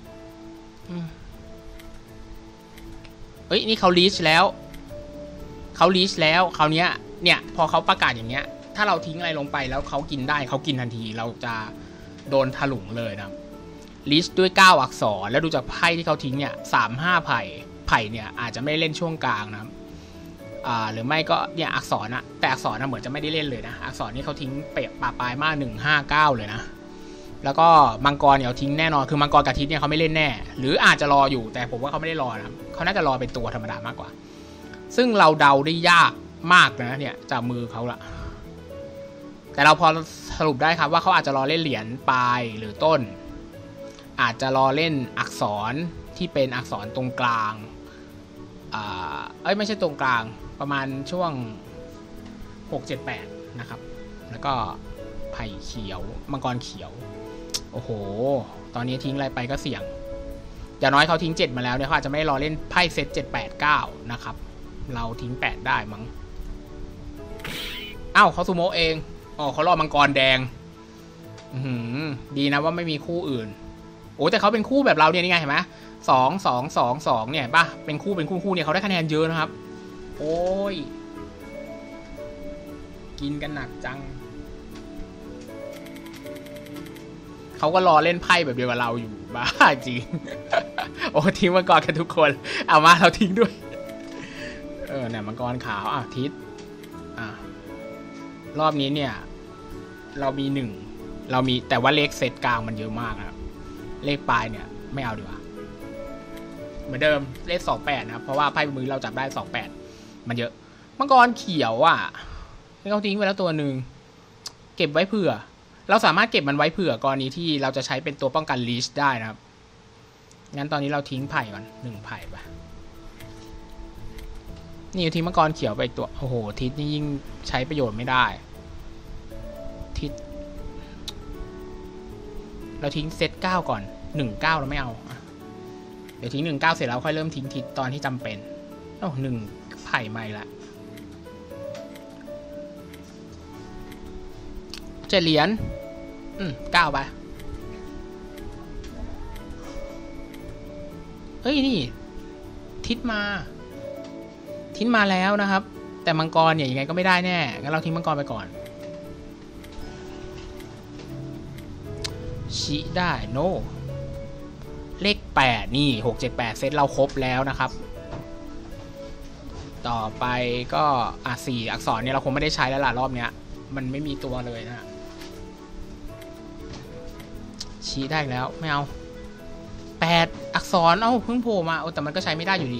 เอ้ยนี่เขาลีชแล้วเขาลีชแล้วคราวนี้เนี่ยพอเขาประกาศอย่างเงี้ยถ้าเราทิ้งอะไรลงไปแล้วเขากินได้เขากินทันทีเราจะโดนถลุงเลยนะลีชด้วยเก้าอักษรแล้วดูจากไพ่ที่เขาทิ้งเนี่ยสามห้าไผ่ไผ่เนี่ยอาจจะไม่เล่นช่วงกลางนะครับอ่าหรือไม่ก็เนี่ยอักษรนะแต่อักษรนะเหมือนจะไม่ได้เล่นเลยนะอักษรนี่เขาทิ้งเปะป่าปลายมากหนึ่งห้าเก้าเลยนะแล้วก็มังกรเนี่ยทิ้งแน่นอนคือมังกรกับทิศเนี่ยเขาไม่เล่นแน่หรืออาจจะรออยู่แต่ผมว่าเขาไม่ได้รอนะเขาน่าจะรอเป็นตัวธรรมดามากกว่าซึ่งเราเดาได้ยากมากนะเนี่ยจากมือเขาละแต่เราพอสรุปได้ครับว่าเขาอาจจะรอเล่นเหรียญปลายหรือต้นอาจจะรอเล่นอักษรที่เป็นอักษรตรงกลางอ่าเอ้ยไม่ใช่ตรงกลางประมาณช่วงหก เจ็ด แปดนะครับแล้วก็ไผ่เขียวมังกรเขียวโอ้โหตอนนี้ทิ้งอะไรไปก็เสี่ยงอย่างน้อยเขาทิ้งเจ็ดมาแล้วเนี่ยเขาอาจจะไม่รอเล่นไพ่เซตเจ็ด แปด เก้านะครับเราทิ้งแปดได้มั้งอ้าวเขาซูโม่เองอ๋อเขารอมังกรแดงอือดีนะว่าไม่มีคู่อื่นโอ้แต่เขาเป็นคู่แบบเราเนี่ยนี่ไงเห็นไหมสองสองสองสองเนี่ยป่ะเป็นคู่เป็นคู่คู่เนี่ยเขาได้คะแนนเยอะนะครับโอ้ยกินกันหนักจังเขาก็รอเล่นไพ่แบบเดียวกับเราอยู่บ้าจริงโอ้ทิ้งมังกรกันทุกคนเอามาเราทิ้งด้วยเออเนี่ยมังกรขาวอ่ะทิศอ่ะรอบนี้เนี่ยเรามีหนึ่งเรามีแต่ว่าเลขเซตกลางมันเยอะมากนะครับเลขปลายเนี่ยไม่เอาดีกว่าเหมือนเดิมเลขสองแปดนะครับเพราะว่าไพ่มือเราจับได้สองแปดมันเยอะมังกรเขียวอ่ะให้เขาทิ้งไปแล้วตัวหนึ่งเก็บไว้เผื่อเราสามารถเก็บมันไว้เผื่อกรณีที่เราจะใช้เป็นตัวป้องกันลีชได้นะครับงั้นตอนนี้เราทิ้งไผ่ก่อนหนึ่งไผ่ไปนี่ทิ้งมังกรเขียวไปตัวโอ้โหทิศนี่ยิ่งใช้ประโยชน์ไม่ได้ทิศเราทิ้งเซตเก้าก่อนหนึ่งเก้าเราไม่เอาเดี๋ยวทิ้งหนึ่งเก้าเสร็จแล้วค่อยเริ่มทิ้งทิศตอนที่จำเป็นโอ้หนึ่งไผ่ใหม่ละเจ็ดเหรียญอืมเก้าไปเฮ้ยนี่ทิศมาทิศมาแล้วนะครับแต่มังกรเนี่ยยังไงก็ไม่ได้แน่งั้นเราทิ้งมังกรไปก่อนชี้ได้โน no. เลขแปดนี่หก เจ็ด แปดเซตเราครบแล้วนะครับต่อไปก็อ่ะสี่อักษรเนี่ยเราคงไม่ได้ใช้แล้วล่ะรอบเนี้ยมันไม่มีตัวเลยนะชี้ได้แล้วไม่เอาแปดอักษรเอ้าเพิ่งโผล่มาแต่มันก็ใช้ไม่ได้อยู่ดี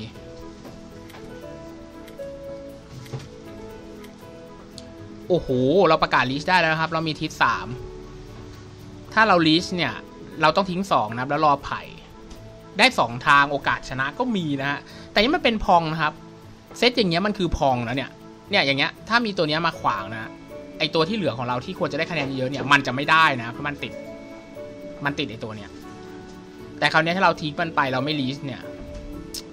โอ้โหเราประกาศลิสต์ได้แล้วนะครับเรามีทิศสามถ้าเราลิสต์เนี่ยเราต้องทิ้งสองนะครับแล้วรอไผ่ได้สองทางโอกาสชนะก็มีนะฮะแต่นี่มันเป็นพองนะครับเซตอย่างเงี้ยมันคือพองแล้วเนี่ยเนี่ยอย่างเงี้ยถ้ามีตัวเนี้ยมาขวางนะไอตัวที่เหลือของเราที่ควรจะได้คะแนนเยอะเนี่ยมันจะไม่ได้นะเพราะมันติดมันติดไอตัวเนี้ยแต่คราวนี้ถ้าเราทิ้งมันไปเราไม่ลิสต์เนี่ย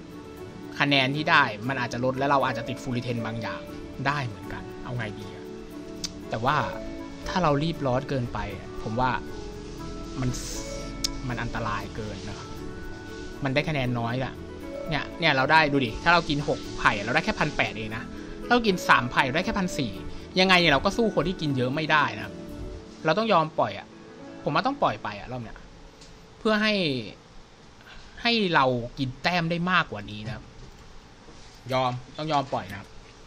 คะแนนที่ได้มันอาจจะลดแล้วเราอาจจะติดฟูลรีเทนบางอย่างได้เหมือนกันเอาไงดีแต่ว่าถ้าเรารีบร้อนเกินไปผมว่ามันมันอันตรายเกินนะครับมันได้คะแนนน้อยอะเนี่ยเนี่ยเราได้ดูดิถ้าเรากินหกไผ่เราได้แค่พันแปดเองนะเรากินสามไผ่ได้แค่พันสี่ยังไงเนี่ยเราก็สู้คนที่กินเยอะไม่ได้นะเราต้องยอมปล่อยอะผมว่าต้องปล่อยไปอะรอบเนี้ยเพื่อให้ให้เรากินแต้มได้มากกว่านี้นะครับยอมต้องยอมปล่อยนะครับ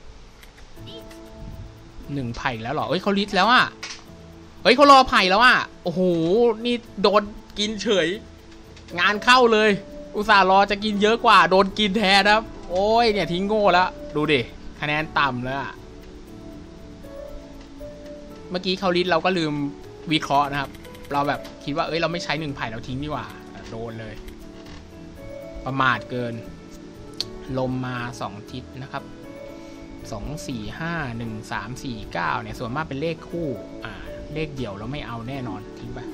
หนึ่งไผ่แล้วหรอเอ้ยเขาลิสแล้วอะเฮ้ยเขารอไผ่แล้วอะโอ้โหนี่โดนกินเฉยงานเข้าเลยอุตส่าห์รอจะกินเยอะกว่าโดนกินแทนนะครับโอ้ยเนี่ยทิ้งโง่แล้วดูดิคะแนนต่ำแล้วอะเมื่อกี้เขาลิสเราก็ลืมวิเคราะห์นะครับเราแบบคิดว่าเอ้ยเราไม่ใช้หนึ่งไผ่เราทิ้งดีกว่าโดนเลยประมาทเกินลมมาสองทิศนะครับสองสี่ห้าหนึ่งสามสี่เก้าเนี่ยส่วนมากเป็นเลขคู่อ่าเลขเดี่ยวเราไม่เอาแน่นอนทิ้งไป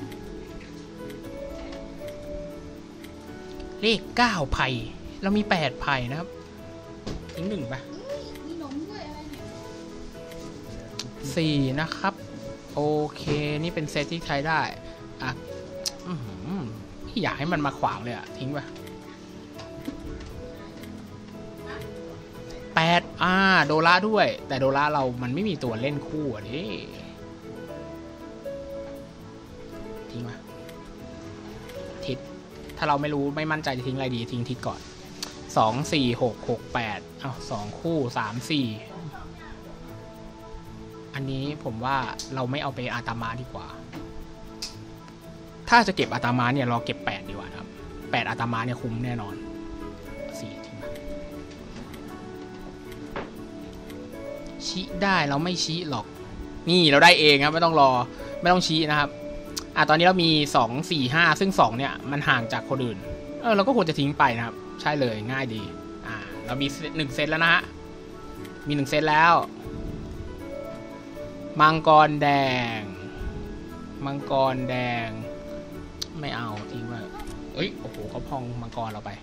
เลขเก้าไผ่เรามีแปดไผ่นะครับทิ้งหนึ่งไปสี่นะครับโอเคนี่เป็นเซตที่ใช้ได้อ่ะไม่อยากให้มันมาขวางเลยอะทิ้งไปแปดอ่าโดราด้วยแต่โดราเรามันไม่มีตัวเล่นคู่อ่ะดิทิ้งมาทิศถ้าเราไม่รู้ไม่มั่นใจจะทิ้งอะไรดีทิ้งทิศก่อนสองสี่หกหกแปดอ้าวสองคู่สามสี่อันนี้ผมว่าเราไม่เอาไปอาตมาดีกว่าถ้าจะเก็บอาตมาเนี่ยเราเก็บแปดดีกว่าครับแปดอาตมาเนี่ยคุ้มแน่นอนสี่ทิ้งมาชี้ได้เราไม่ชี้หรอกนี่เราได้เองครับไม่ต้องรอไม่ต้องชี้นะครับอ่ะตอนนี้เรามีสอง สี่ ห้าซึ่งสองเนี่ยมันห่างจากคนอื่นเออเราก็ควรจะทิ้งไปนะครับใช่เลยง่ายดีอ่าเรามีหนึ่งเซตแล้วนะฮะมีหนึ่งเซตแล้วมังกรแดงมังกรแดงไม่เอาทิ้งไปเอ้ยโอ้โหเขาพองมังกรเราไป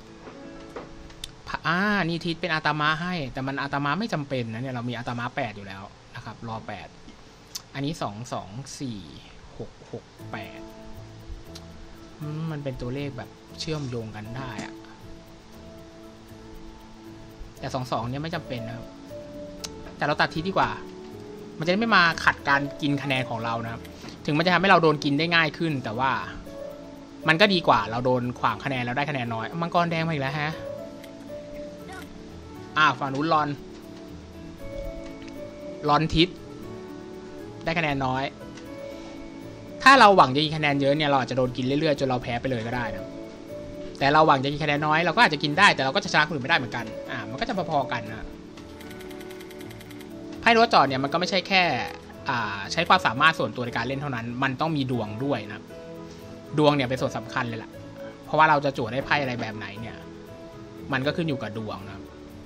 อ่านี่ทิศเป็นอาตมาให้แต่มันอาตมาไม่จำเป็นนะเนี่ยเรามีอาตมาแปดอยู่แล้วนะครับรอแปดอันนี้สองสองสี่หกหกแปดมันเป็นตัวเลขแบบเชื่อมโยงกันได้อะแต่สองสองเนี่ยไม่จำเป็นนะครับแต่เราตัดทิศดีกว่ามันจะไม่มาขัดการกินคะแนนของเรานะครับถึงมันจะทำให้เราโดนกินได้ง่ายขึ้นแต่ว่ามันก็ดีกว่าเราโดนขวางคะแนนแล้วได้คะแนนน้อยมังกรแดงมาอีกแล้วฮะอ่าฝั่งนู้นลอนลอนทิศได้คะแนนน้อยถ้าเราหวังจะกินคะแนนเยอะเนี่ยเราอาจจะโดนกินเรื่อยๆจนเราแพ้ไปเลยก็ได้นะแต่เราหวังจะกินคะแนนน้อยเราก็อาจจะกินได้แต่เราก็จะชนะคนอื่นไม่ได้เหมือนกันอ่ามันก็จะพอๆกันนะไพ่รั้วจอดเนี่ยมันก็ไม่ใช่แค่อ่าใช้ความสามารถส่วนตัวในการเล่นเท่านั้นมันต้องมีดวงด้วยนะดวงเนี่ยเป็นส่วนสำคัญเลยล่ะเพราะว่าเราจะจั่วได้ไพ่อะไรแบบไหนเนี่ยมันก็ขึ้นอยู่กับดวงนะ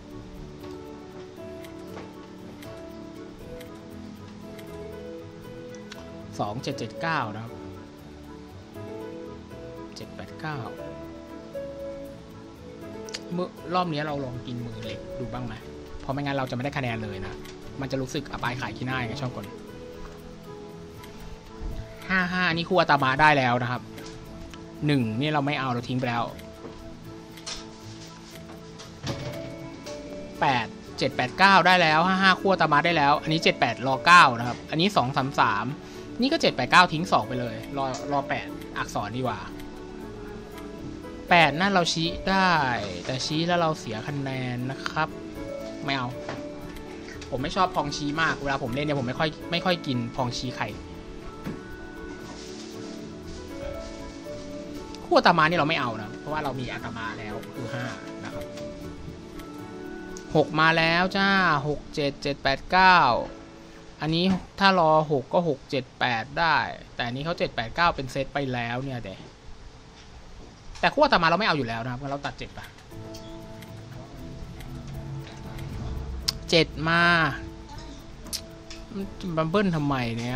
สองเจ็ดเจ็ดเก้านะครับเจ็ดแปดเก้าเมื่อรอบนี้เราลองกินมือเล็กดูบ้างไหมเพราะไม่งั้นเราจะไม่ได้คะแนนเลยนะมันจะรู้สึกอับอายขายขี้หน้าไงชอบกลห้าห้านี่คู่อาตมาได้แล้วนะครับหนึ่งนี่เราไม่เอาเราทิ้งไปแล้วแปดเจ็ดแปดเก้าได้แล้วห้าห้าคู่อาตมาได้แล้วอันนี้เจ็ดแปดรอเก้านะครับอันนี้สองสามสามนี่ก็เจ็ดแปดเก้าทิ้งสองไปเลยรอรอแปดอักษรดีกว่าแปดนั่นเราชี้ได้แต่ชี้แล้วเราเสียคะแนนนะครับไม่เอาผมไม่ชอบพองชี้มากเวลาผมเล่นเนี่ยผมไม่ค่อยไม่ค่อยกินพองชี้ไข่คู่อาตมานี่เราไม่เอานะเพราะว่าเรามีอาตมาแล้วคือห้านะครับหกมาแล้วจ้าหกเจ็ดเจ็ดแปดเก้าอันนี้ถ้ารอหกก็หกเจ็ดแปดได้แต่อันนี้เขาเจ็ดแปดเก้าเป็นเซตไปแล้วเนี่ยเด็แต่คู่อาตมาเราไม่เอาอยู่แล้วนะครับเราตัดเจ็ดไปเจ็ดมาบัมเบิ้ลทำไมเนี่ย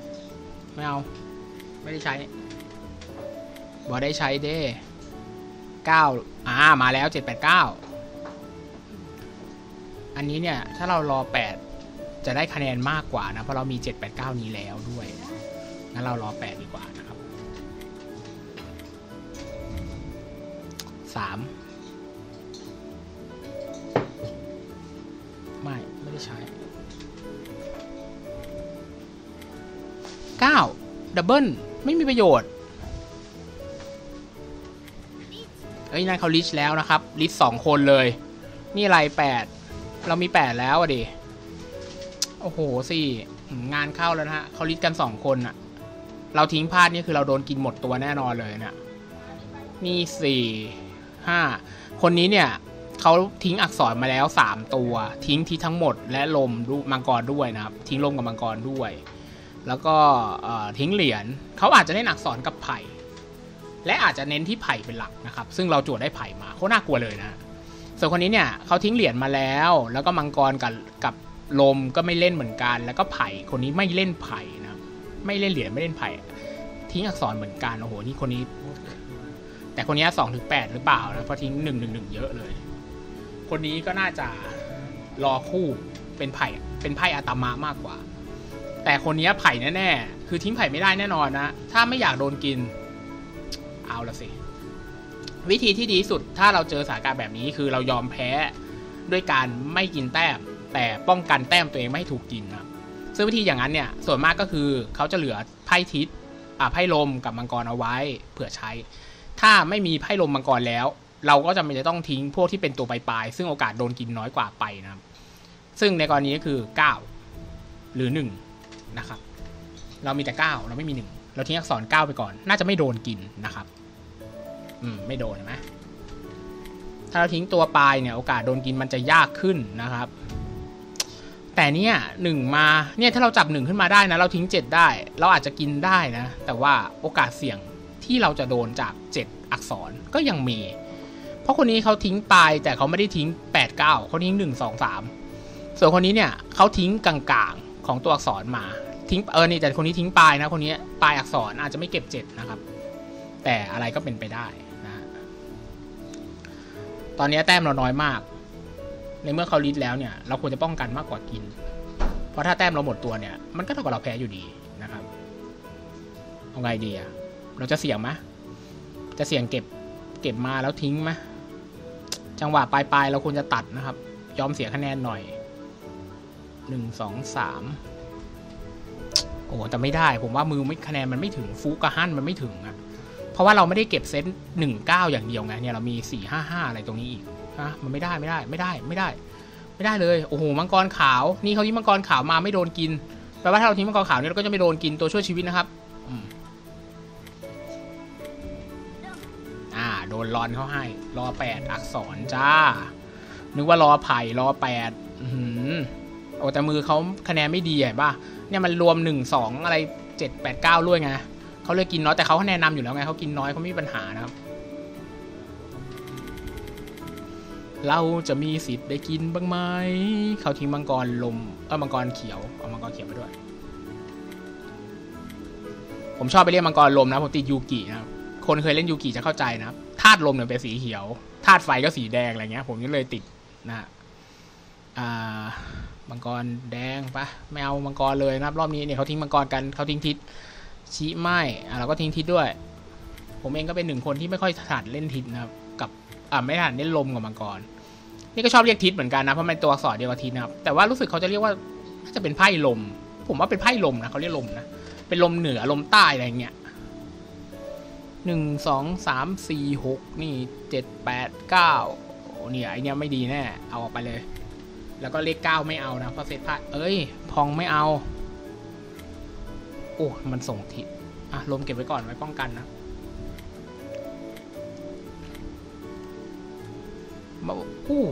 ไม่เอาไม่ได้ใช้บอได้ใช้เด้เก้าอ่ามาแล้วเจ็ดแปดเก้าอันนี้เนี่ยถ้าเรารอแปดจะได้คะแนนมากกว่านะเพราะเรามีเจ็ดแปดเก้านี้แล้วด้วยงั้นเรารอแปดดีกว่านะครับสามไม่ไม่ได้ใช้เก้าดับเบิลไม่มีประโยชน์เอ้ยนั่นเขาลิชแล้วนะครับลิชสองคนเลยนี่อะไรแปดเรามีแปดแล้วอ่ะดิโอ้โหสี่งานเข้าแล้วนะฮะเขาลิชกันสองคนอะเราทิ้งพลาดนี่คือเราโดนกินหมดตัวแน่นอนเลยเนี่ยนี่สี่ห้าคนนี้เนี่ยเขาทิ้งอักษรมาแล้วสามตัวทิ้งที่ทั้งหมดและลมดูมังกรด้วยนะครับทิ้งลมกับมังกรด้วยแล้วก็ทิ้งเหรียญเขาอาจจะเล่นอักษรกับไผ่และอาจจะเน้นที่ไผ่เป็นหลักนะครับซึ่งเราจวดได้ไผ่มาโคตรน่ากลัวเลยนะส่วนคนนี้เนี่ยเขาทิ้งเหรียญมาแล้วแล้วก็มังกรกับกับลมก็ไม่เล่นเหมือนกันแล้วก็ไผ่คนนี้ไม่เล่นไผ่นะไม่เล่นเหรียญไม่เล่นไผ่ทิ้งอักษรเหมือนกันโอ้โหนี่คนนี้แต่คนนี้สองถึงแปดหรือเปล่านะเพราะทิ้งหนึ่งหนึ่งหนึ่งเยอะเลยคนนี้ก็น่าจะรอคู่เป็นไผ่เป็นไพ่อาตมะมากกว่าแต่คนนี้ไผ่แน่ๆคือทิ้งไผ่ไม่ได้แน่นอนนะถ้าไม่อยากโดนกินเอาละสิวิธีที่ดีสุดถ้าเราเจอสถานการณ์แบบนี้คือเรายอมแพ้ด้วยการไม่กินแต้มแต่ป้องกันแต้มตัวเองไม่ให้ถูกกินนะซึ่งวิธีอย่างนั้นเนี่ยส่วนมากก็คือเขาจะเหลือไพ่ทิศอ่าไพ่ลมกับมังกรเอาไว้เผื่อใช้ถ้าไม่มีไพ่ลมมังกรแล้วเราก็จะไม่จะต้องทิ้งพวกที่เป็นตัวปลายๆซึ่งโอกาสโดนกินน้อยกว่าไปนะครับซึ่งในกรณีก็คือเก้าหรือหนึ่งนะครับเรามีแต่เก้าเราไม่มีหนึ่งเราทิ้งอักษรเก้าไปก่อนน่าจะไม่โดนกินนะครับอืมไม่โดนใช่ไหมถ้าเราทิ้งตัวปลายเนี่ยโอกาสโดนกินมันจะยากขึ้นนะครับแต่เนี่ยหนึ่งมาเนี่ยถ้าเราจับหนึ่งขึ้นมาได้นะเราทิ้งเจ็ดได้เราอาจจะกินได้นะแต่ว่าโอกาสเสี่ยงที่เราจะโดนจากเจ็ดอักษรก็ยังมีเพราะคนนี้เขาทิ้งปลายแต่เขาไม่ได้ทิ้งแปด เก้าเขาทิ้งหนึ่ง สอง สามส่วนคนนี้เนี่ยเขาทิ้งกลางๆของตัวอักษรมาทิ้งเออนี่แต่คนนี้ทิ้งปลายนะคนนี้ปลายอักษรอาจจะไม่เก็บเจ็ดนะครับแต่อะไรก็เป็นไปได้นะตอนนี้แต้มเราน้อยมากในเมื่อเขาลิดแล้วเนี่ยเราควรจะป้องกันมากกว่ากินเพราะถ้าแต้มเราหมดตัวเนี่ยมันก็เท่ากับเราแพ้อยู่ดีนะครับเอาไงดีอะเราจะเสี่ยงไหมจะเสี่ยงเก็บเก็บมาแล้วทิ้งไหมจังหวะปลายๆเราควรจะตัดนะครับยอมเสียคะแนนหน่อยหนึ่งสองสามโอ้แต่ไม่ได้ผมว่ามือไม่คะแนนมันไม่ถึงฟูกะฮั่นมันไม่ถึงอะเพราะว่าเราไม่ได้เก็บเซตหนึ่งเก้าอย่างเดียวไงเนี่ยเรามีสี่ห้าห้าอะไรตรงนี้อีกนะมันไม่ได้ไม่ได้ไม่ได้ไม่ได้ไม่ได้เลยโอ้โหมังกรขาวนี่เขาทิ้งมังกรขาวมาไม่โดนกินแปลว่าถ้าเราทิ้งมังกรขาวเนี่ยเราก็จะไม่โดนกินตัวช่วยชีวิตนะครับอ่าโดนรอนเขาให้รอแปดอักษรจ้านึกว่ารอไผ่รอแปดอือโอ้แต่มือเขาคะแนนไม่ดีเห็นป่ะเนี่ยมันรวมหนึ่งสองอะไรเจ็ดแปดเก้าด้วยไงเขาเลยกินน้อยแต่เขาคะแนนนำอยู่แล้วไงเขากินน้อยเขาไม่มีปัญหานะครับเราจะมีสิทธิ์ได้กินบ้างไหมเขาทิ้งมังกรลมเออมังกรเขียวเอามังกรเขียวไปด้วยผมชอบไปเรียกมังกรลมนะผมติดยูกินะคนเคยเล่นยูกิจะเข้าใจนะธาตุลมเนี่ยเป็นสีเขียวธาตุไฟก็สีแดงอะไรเงี้ยผมก็เลยติดนะอ่ามังกรแดงปะไม่เอามังกรเลยนะรอบนี้เนี่ยเขาทิ้งมังกรกันเขาทิ้งทิศชี้ไม่อ่ะเราก็ทิ้งทิศด้วยผมเองก็เป็นหนึ่งคนที่ไม่ค่อยถนัดเล่นทิศนะครับกับอ่าไม่ถนัดเล่นลมกับมังกรนี่ก็ชอบเรียกทิศเหมือนกันนะเพราะมันตัวอักษรเดียวกับทิศนะครับแต่ว่ารู้สึกเขาจะเรียกว่าน่าจะเป็นไพ่ลมผมว่าเป็นไพ่ลมนะเขาเรียกลมนะเป็นลมเหนือลมใต้อะไรเงี้ยหนึ่งสองสามสี่หกนี่เจ็ดแปดเก้าโอ้เนี่ยไอเนี้ยไม่ดีแน่เอาออกไปเลยแล้วก็เลขเก้าไม่เอานะเพราะเซตพลาดเอ้ยพองไม่เอาโอ้มันส่งทิศอ่ะลมเก็บไว้ก่อนไว้ป้องกันนะมาอู้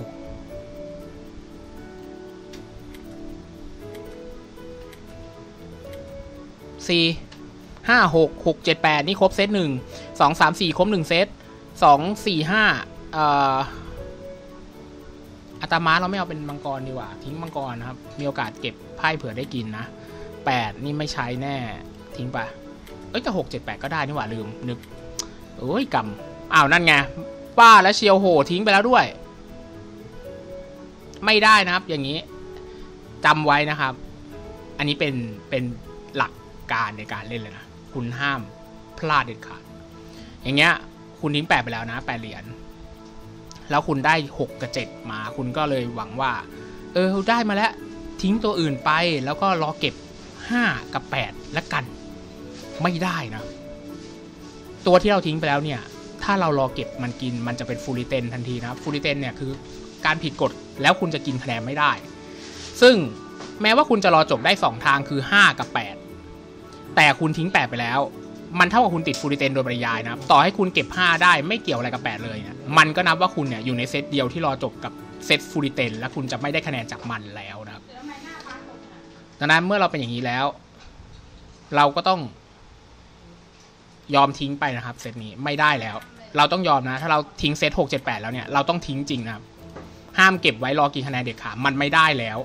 สี่ห้าหกหกเจ็ดแปดนี่ครบเซตหนึ่งสองสามสี่ครบหนึ่งเซตสองสี่ห้าเอ่ออัตมาเราไม่เอาเป็นมังกรดีกว่าทิ้งมังกรนะครับมีโอกาสเก็บไพ่เผื่อได้กินนะแปดนี่ไม่ใช้แน่ทิ้งไปเอ้ยแต่หกเจ็ดแปดก็ได้นี่หว่าลืมนึกโอ้ยกำอ้าวนั่นไงป้าและเชียวโหทิ้งไปแล้วด้วยไม่ได้นะครับอย่างนี้จำไว้นะครับอันนี้เป็นเป็นหลักการในการเล่นเลยนะคุณห้ามพลาดเด็ดขาดอย่างเงี้ยคุณทิ้งแปดไปแล้วนะแปดเหรียญแล้วคุณได้หกกับเจ็ดมาคุณก็เลยหวังว่าเออได้มาแล้วทิ้งตัวอื่นไปแล้วก็รอเก็บห้ากับแปดแล้วกันไม่ได้นะตัวที่เราทิ้งไปแล้วเนี่ยถ้าเรารอเก็บมันกินมันจะเป็นฟูริเตนทันทีนะครับฟูริเตนเนี่ยคือการผิดกฎแล้วคุณจะกินคะแนนไม่ได้ซึ่งแม้ว่าคุณจะรอจบได้สองทางคือห้ากับแปดแต่คุณทิ้งแปดไปแล้วมันเท่ากับคุณติดฟูริเตนโดยปริยายนะครับต่อให้คุณเก็บห้าได้ไม่เกี่ยวอะไรกับแปดเลยนะมันก็นับว่าคุณเนี่ยอยู่ในเซตเดียวที่รอจบกับเซตฟูริเตนและคุณจะไม่ได้คะแนนจากมันแล้วนะครับดังนั้นเมื่อเราเป็นอย่างนี้แล้วเราก็ต้องยอมทิ้งไปนะครับเซตนี้ไม่ได้แล้วเราต้องยอมนะถ้าเราทิ้งเซตหก เจ็ด แปดแล้วเนี่ยเราต้องทิ้งจริงนะครับห้ามเก็บไว้รอกินคะแนนเด็ดขาดมันไม่ได้แล้ว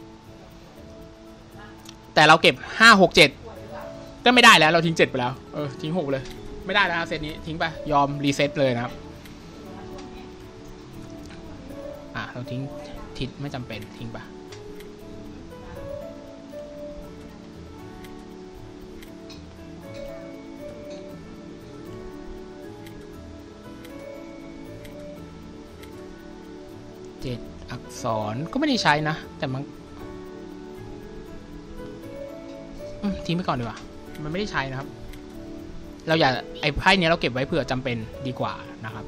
แต่เราเก็บห้า หก เจ็ดก็ไม่ได้แล้วเราทิ้งเจ็ดไปแล้วเออทิ้งหกเลยไม่ได้แล้วเซตนี้ทิ้งไปยอมรีเซ็ตเลยนะครับอ่ะเราทิ้งทิศไม่จำเป็นทิ้งไปเจ็ดอักษรก็ไม่ได้ใช้นะแต่มันทิ้งไปก่อนดีกว่ามันไม่ได้ใช้นะครับเราอย่าไอ้ไพ่เนี้ยเราเก็บไว้เผื่อจำเป็นดีกว่านะครับ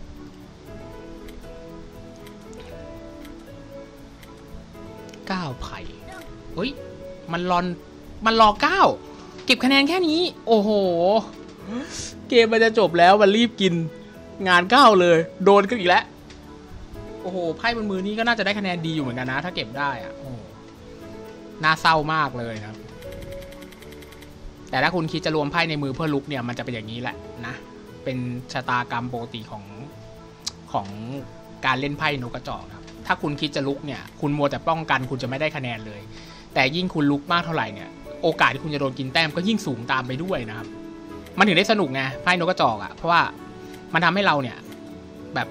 เก้าไพ่เฮ้ยมันรอนมันรอเก้าเก็บคะแนนแค่นี้โอ้โหเกมมันจะจบแล้วมันรีบกินงานเก้าเลยโดนกันอีกแล้วโอ้โหไพ่บนมือนี้ก็น่าจะได้คะแนนดีอยู่เหมือนกันนะถ้าเก็บได้อะโอ้น่าเศร้ามากเลยครับแต่ถ้าคุณคิดจะรวมไพ่ในมือเพื่อลุกเนี่ยมันจะเป็นอย่างนี้แหละนะเป็นชะตากรรมปกติของของการเล่นไพ่นกกระจอกครับถ้าคุณคิดจะลุกเนี่ยคุณมัวแต่ป้องกันคุณจะไม่ได้คะแนนเลยแต่ยิ่งคุณลุกมากเท่าไหร่เนี่ยโอกาสที่คุณจะโดนกินแต้มก็ยิ่งสูงตามไปด้วยนะครับมันถึงได้สนุกไงไพ่นกกระจอกอ่ะเพราะว่ามันทำให้เราเนี่ยแบบ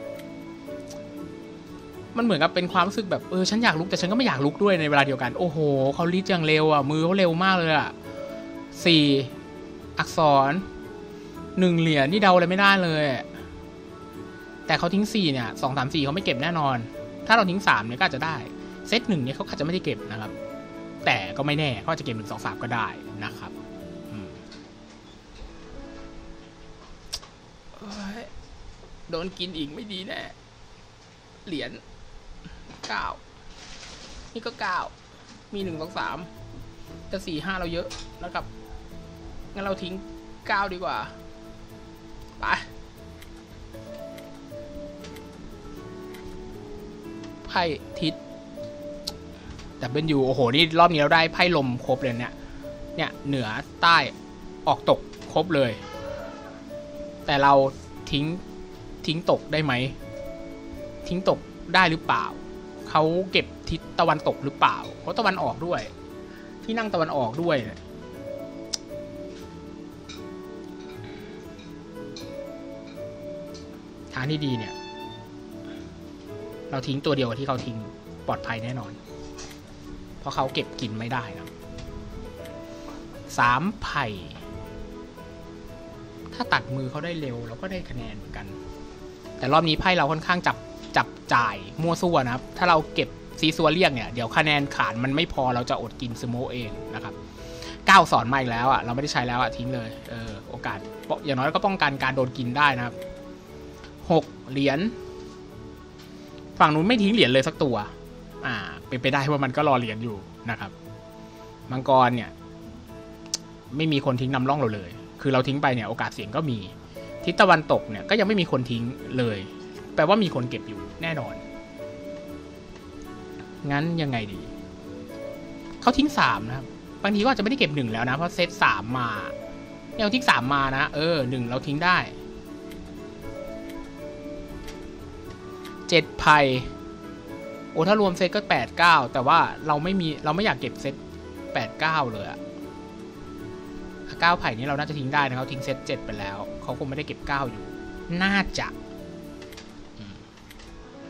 มันเหมือนกับเป็นความรู้สึกแบบเออฉันอยากลุกแต่ฉันก็ไม่อยากลุกด้วยในเวลาเดียวกันโอ้โหเขารีดอย่างเร็วอ่ะมือเขาเร็วมากเลยอ่ะสี่อักษรหนึ่งเหรียญนี่เดาอะไรไม่ได้เลยแต่เขาทิ้งสี่เนี่ยสองสามสี่เขาไม่เก็บแน่นอนถ้าเราทิ้งสามเนี่ยก็อาจจะได้เซตหนึ่งเนี่ยเขาอาจจะไม่ได้เก็บนะครับแต่ก็ไม่แน่เขาอาจจะเก็บหนึ่งสองสามก็ได้นะครับโดนกินอีกไม่ดีแน่เหรียญเก้านี่ก็เก้ามีหนึ่งสองสามแต่สี่ห้าเราเยอะนะครับงั้นเราทิ้งเก้าดีกว่าไปไพ่ทิศแต่เป็นอยู่โอ้โหนี่รอบนี้เราได้ไพ่ลมครบเลยเนี่ยเนี่ยเหนือใต้ออกตกครบเลยแต่เราทิ้งทิ้งตกได้ไหมทิ้งตกได้หรือเปล่าเขาเก็บทิศตะวันตกหรือเปล่าเขาตะวันออกด้วยที่นั่งตะวันออกด้วยทางที่ดีเนี่ยเราทิ้งตัวเดียวที่เขาทิ้งปลอดภัยแน่นอนเพราะเขาเก็บกินไม่ได้นะสามไผ่ถ้าตัดมือเขาได้เร็วเราก็ได้คะแนนเหมือนกันแต่รอบนี้ไพ่เราค่อนข้างจับจับจ่ายมั่วซั่วนะครับถ้าเราเก็บซีซัวเรียกเนี่ยเดี๋ยวคะแนนขานมันไม่พอเราจะอดกินสโมเองนะครับเก้าสอนมาอีกแล้วอ่ะเราไม่ได้ใช้แล้วอ่ะทิ้งเลยเออโอกาสอย่างน้อยก็ป้องกันการโดนกินได้นะครับหกเหรียญฝั่งนู้นไม่ทิ้งเหรียญเลยสักตัวอ่าเป็นไปได้ว่ามันก็รอเหรียญอยู่นะครับมังกรเนี่ยไม่มีคนทิ้งนำร่องเราเลยคือเราทิ้งไปเนี่ยโอกาสเสี่ยงก็มีทิศตะวันตกเนี่ยก็ยังไม่มีคนทิ้งเลยแปลว่ามีคนเก็บอยู่แน่นอนงั้นยังไงดีเขาทิ้งสามนะครับบางทีก็อาจจะไม่ได้เก็บหนึ่งแล้วนะเพราะเซตสามมาเนี่ยเราทิ้งสามมานะเออหนึ่งเราทิ้งได้เจ็ดไพ่โอ้ถ้ารวมเซตก็แปดเก้าแต่ว่าเราไม่มีเราไม่อยากเก็บเซตแปดเก้าเลยอะเก้าไผ่นี้เราน่าจะทิ้งได้นะเขาทิ้งเซตเจ็ดไปแล้วเขาคงไม่ได้เก็บเก้าอยู่น่าจะ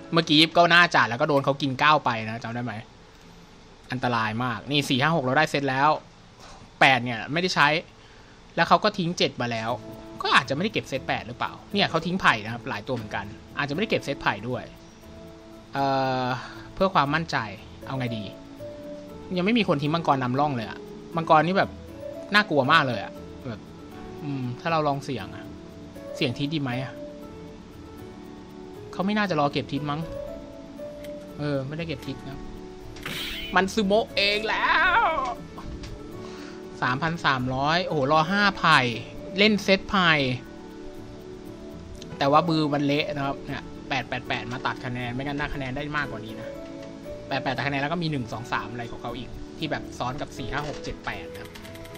เมื่อกี้ก็น่าจัดแล้วก็โดนเขากินเก้าไปนะจำได้ไหมอันตรายมากนี่สี่ห้าหกเราได้เซตแล้วแปดเนี่ยไม่ได้ใช้แล้วเขาก็ทิ้งเจ็ดมาแล้วก็อาจจะไม่ได้เก็บเซตแปดหรือเปล่าเนี่ยเขาทิ้งไผ่นะครับหลายตัวเหมือนกันอาจจะไม่ได้เก็บเซตไผ่ด้วยเอ่อเพื่อความมั่นใจเอาไงดียังไม่มีคนทิ้งมังกรนำร่องเลยอะมังกรนี่แบบน่ากลัวมากเลยอะแบบอืมถ้าเราลองเสี่ยงอะเสี่ยงทิศดีไหมอะเขาไม่น่าจะรอเก็บทิศมั้งเออไม่ได้เก็บทิศนะมันซูโมะเองแล้วสามพันสามร้อยโอ้โหรอห้าไผ่เล่นเซตไผ่แต่ว่าบือมันเละนะครับเนี่ยแปดแปดแปดมาตัดคะแนนไม่งั้นได้คะแนนได้มากกว่านี้นะแปดแปดตัดคะแนนแล้วก็มีหนึ่งสองสามอะไรของเขาอีกที่แบบซ้อนกับสี่ห้าหกเจ็ดแปดครับ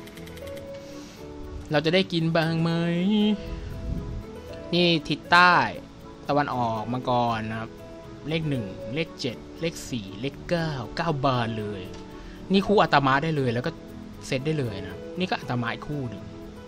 เราจะได้กินบ้างไหมนี่ทิศใต้ตะวันออกมังกรนะครับเลขหนึ่งเลขเจ็ดเลขสี่เลขเก้าเก้าบานเลยนี่คู่อัตมาได้เลยแล้วก็เซตได้เลยนะนี่ก็อัตมาอีกคู่หนึ่ง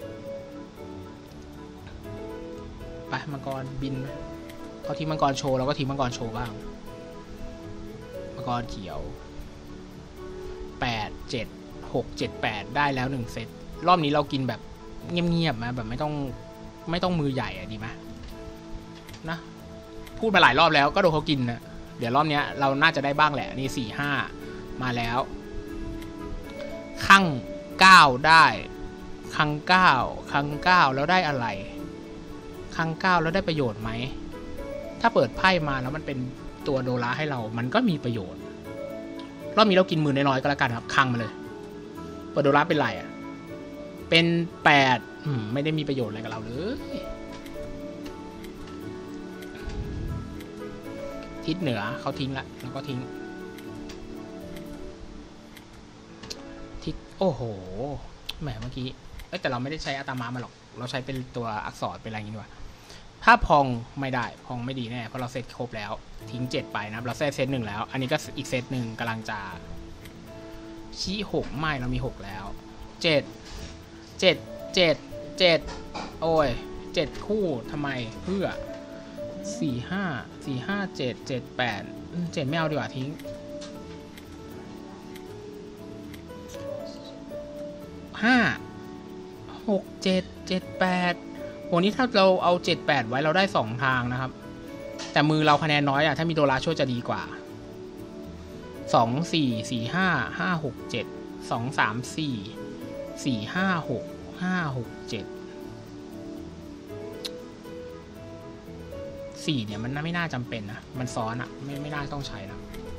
ไปมังกรบินเขาทิ้งมังกรโชว์เราก็ทิ้งมังกรโชว์บ้างมังกรเขียวแปดเจ็ดหกเจ็ดแปดได้แล้วหนึ่งเซตรอบนี้เรากินแบบเงียบๆนะแบบไม่ต้องไม่ต้องมือใหญ่อะดีไหมนะพูดมาหลายรอบแล้วก็โดนเขากินนะเดี๋ยวรอบนี้เราน่าจะได้บ้างแหละนี่สี่ห้ามาแล้วคั่งเก้าได้คั่งเก้าคั่งเก้าแล้วได้อะไรคั่งเก้าแล้วได้ประโยชน์ไหมถ้าเปิดไพ่มาแล้วมันเป็นตัวโดราให้เรามันก็มีประโยชน์รอบนี้เรากินมือน้อยๆก็แล้วกันครับคั่งมาเลยเปิดโดราเป็นไรอ่ะเป็นแปดไม่ได้มีประโยชน์อะไรกับเราเลยทิศเหนือเขาทิ้งละแล้วก็ทิ้งทิศโอ้โหแหมเมื่อกี้เอ้แต่เราไม่ได้ใช้อัตมามาหรอกเราใช้เป็นตัวอักษรเป็นอะไรอย่างนี้ด้วยถ้าพองไม่ได้พองไม่ดีแน่เพราะเราเซตครบแล้วทิ้งเจ็ดไปนะเราเซตเซตหนึ่งแล้วอันนี้ก็อีกเซตหนึ่งกำลังจะชี้หกไม่เรามีหกแล้วเจ็ดเจ็ดเจ็ดเจ็ดโอ้ยเจ็ดคู่ทำไมเพื่อสี่ห้าสี่ห้าเจ็ดเจ็ดแปดเจ็ดไม่เอาดีกว่าทิ้งห้าหกเจ็ดเจ็ดแปดวันนี้ถ้าเราเอาเจ็ดแปดไว้เราได้สองทางนะครับแต่มือเราคะแนนน้อยอ่ะถ้ามีโดราช่วยจะดีกว่าสองสี่สี่ห้าห้าหกเจ็ดสองสามสี่สี่ห้าหกห้าหกเจ็ดสี่เนี่ยมันไม่น่าจำเป็นนะมันซ้อนอะไม่ไม่น่าต้องใช้นะ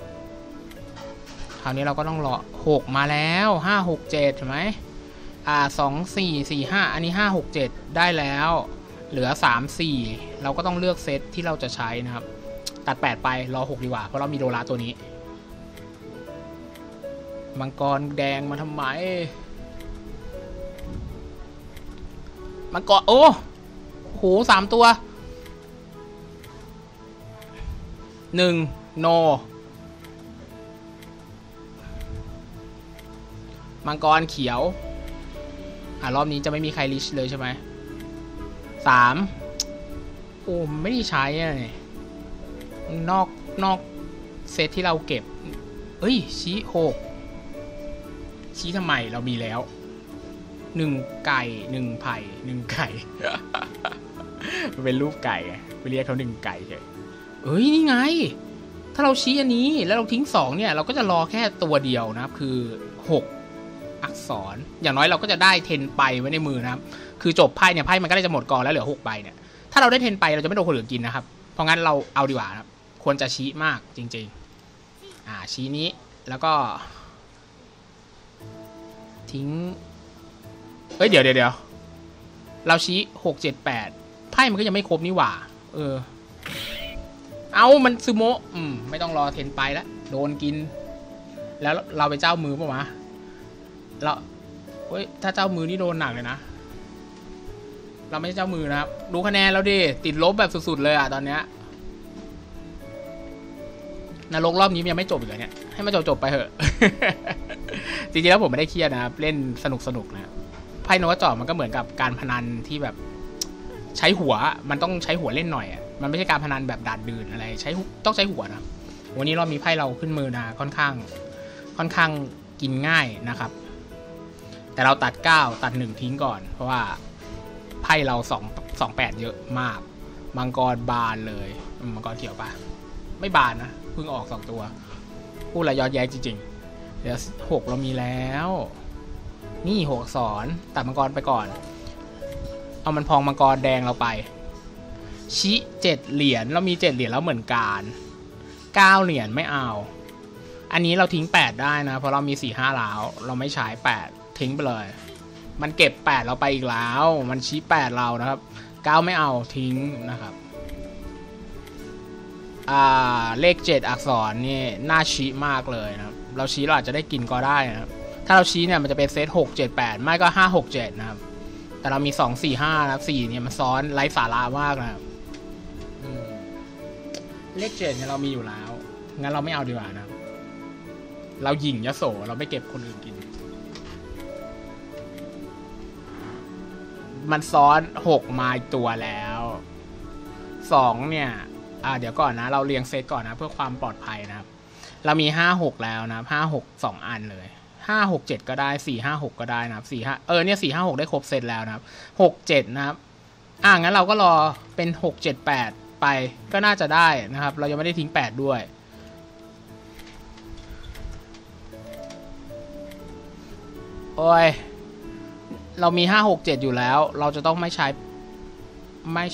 คราวนี้เราก็ต้องรอหกมาแล้วห้าหกเจ็ดใช่ไหมอ่าสองสี่สี่ห้าอันนี้ห้าหกเจ็ดได้แล้วเหลือสามสี่เราก็ต้องเลือกเซตที่เราจะใช้นะครับตัดแปดไปรอหกดีกว่าเพราะเรามีโดราตัวนี้มังกรแดงมาทำไมมังกรโอ้โหสามตัวหนึ่งโนมังกรเขียวอ่ะรอบนี้จะไม่มีใครลิชเลยใช่ไหมสามโอ้ไม่ได้ใช้อะเนี่ยนอกนอกเซตที่เราเก็บเอ้ยชี้หกชี้ทำไมเรามีแล้วหนึ่งไก่หนึ่งไผ่หนึ่งไก่ มันเป็นรูปไก่ไปเรียกเขาหนึ่งไก่เลยเอ้ยนี่ไงถ้าเราชี้อันนี้แล้วเราทิ้งสองเนี่ยเราก็จะรอแค่ตัวเดียวนะครับคือหกอักษรอย่างน้อยเราก็จะได้เทนไปไว้ในมือนะครับคือจบไพ่เนี่ยไพ่มันก็ได้จะหมดกองแล้วเหลือหกใบเนี่ยถ้าเราได้เทนไปเราจะไม่โดนคนอื่นกินนะครับเพราะงั้นเราเอาดีกว่าครับควรจะชี้มากจริงๆอ่าชี้นี้แล้วก็ทิ้งเอ้ยเดี๋ยวเดี๋ยวเดี๋ยวเราชี้หกเจ็ดแปดไพ่มันก็ยังไม่ครบนี่หว่าเออเอามันซูโมะอืมไม่ต้องรอเทนไปแล้วโดนกินแล้วเราไปเจ้ามือป่ะวะเราเฮ้ยถ้าเจ้ามือนี่โดนหนักเลยนะเราไม่ใช่เจ้ามือนะครับดูคะแนนเราดิติดลบแบบสุดๆเลยอ่ะตอนเนี้ยนรกรอบนี้ยังไม่จบอีกเลยเนี่ยให้มันจบๆไปเถอะ จริงๆแล้วผมไม่ได้เครียดนะครับเล่นสนุกๆนะไพ่โนวจอมันก็เหมือนกับการพนันที่แบบใช้หัวมันต้องใช้หัวเล่นหน่อยอ่ะมันไม่ใช่การพนันแบบดัดดื่นอะไรใช้ต้องใช้หัวนะวันนี้เรามีไพ่เราขึ้นมือนะค่อนข้างค่อนข้างกินง่ายนะครับแต่เราตัดเก้าตัดหนึ่งทิ้งก่อนเพราะว่าไพ่เราสองสองแปดเยอะมากมังกรบานเลยมังกรเขียวปะไม่บานนะเพิ่งออกสองตัวพูดอะไรย้อนแย้งจริงๆเดี๋ยวหกเรามีแล้วนี่หกสอนตัดมังกรไปก่อนเอามันพองมังกรแดงเราไปชิเจ็ดเหรียญเรามีเจ็ดเหรียญแล้วเหมือนกันเก้าเหรียญไม่เอาอันนี้เราทิ้งแปดได้นะเพราะเรามีสี่ห้าแล้วเราไม่ใช้แปดทิ้งไปเลยมันเก็บแปดเราไปอีกแล้วมันชี้แปดเรานะครับเก้าไม่เอาทิ้งนะครับอ่าเลขเจ็ดอักษรนี่น่าชี้มากเลยนะครับเราชี้เราอาจจะได้กินก็ได้นะครับถ้าเราชี้เนี่ยมันจะเป็นเซตหกเจ็ดแปดไม่ก็ห้าหกเจ็ดนะครับแต่เรามีสองสี่ห้านะครับสี่เนี่ยมันซ้อนไร้สาระมากนะครับเลขเจ็ดเนี่ยเรามีอยู่แล้วงั้นเราไม่เอาดีกว่านะเราหยิ่งยโสเราไม่เก็บคนอื่นกินมันซ้อนหกมาอีกตัวแล้วสองเนี่ยอ่าเดี๋ยวก่อนนะเราเรียงเซตก่อนนะเพื่อความปลอดภัยนะครับเรามีห้าหกแล้วนะห้าหกสองอันเลยห้าหกเจ็ดก็ได้สี่ห้าหกก็ได้นะครับสี่ห้าเออเนี่ยสี่ห้าหกได้ครบเซตแล้วนะครับหกเจ็ดนะครับอ่างั้นเราก็รอเป็นหกเจ็ดแปดไปก็น่าจะได้นะครับเรายังไม่ได้ทิ้งแปดด้วยโอ้ยเรามีห้าหกเจ็ดอยู่แล้วเราจะต้องไม่ใช้ไม่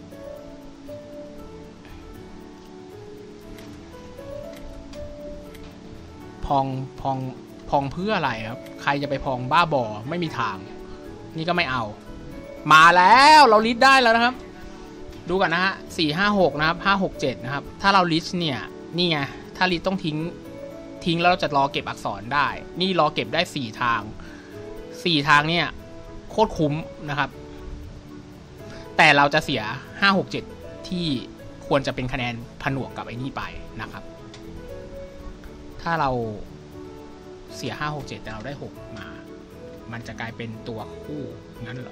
พองพองพองเพื่ออะไรครับใครจะไปพองบ้าบอไม่มีทางนี่ก็ไม่เอามาแล้วเราลิสต์ได้แล้วนะครับดูกันนะฮะสี่ห้าหกนะครับห้าหกเจ็ดนะครับถ้าเราลิสต์เนี่ยนี่ไงถ้าลิสต์ต้องทิ้งทิ้งแล้วเราจะรอเก็บอักษรได้นี่รอเก็บได้สี่ทางสี่ทางเนี่ยโคตรคุ้มนะครับแต่เราจะเสียห้าหกเจ็ดที่ควรจะเป็นคะแนนผนวกกับไอ้นี่ไปนะครับถ้าเราเสียห้าหกเจ็ดแต่เราได้หกมามันจะกลายเป็นตัวคู่งั้นเหรอ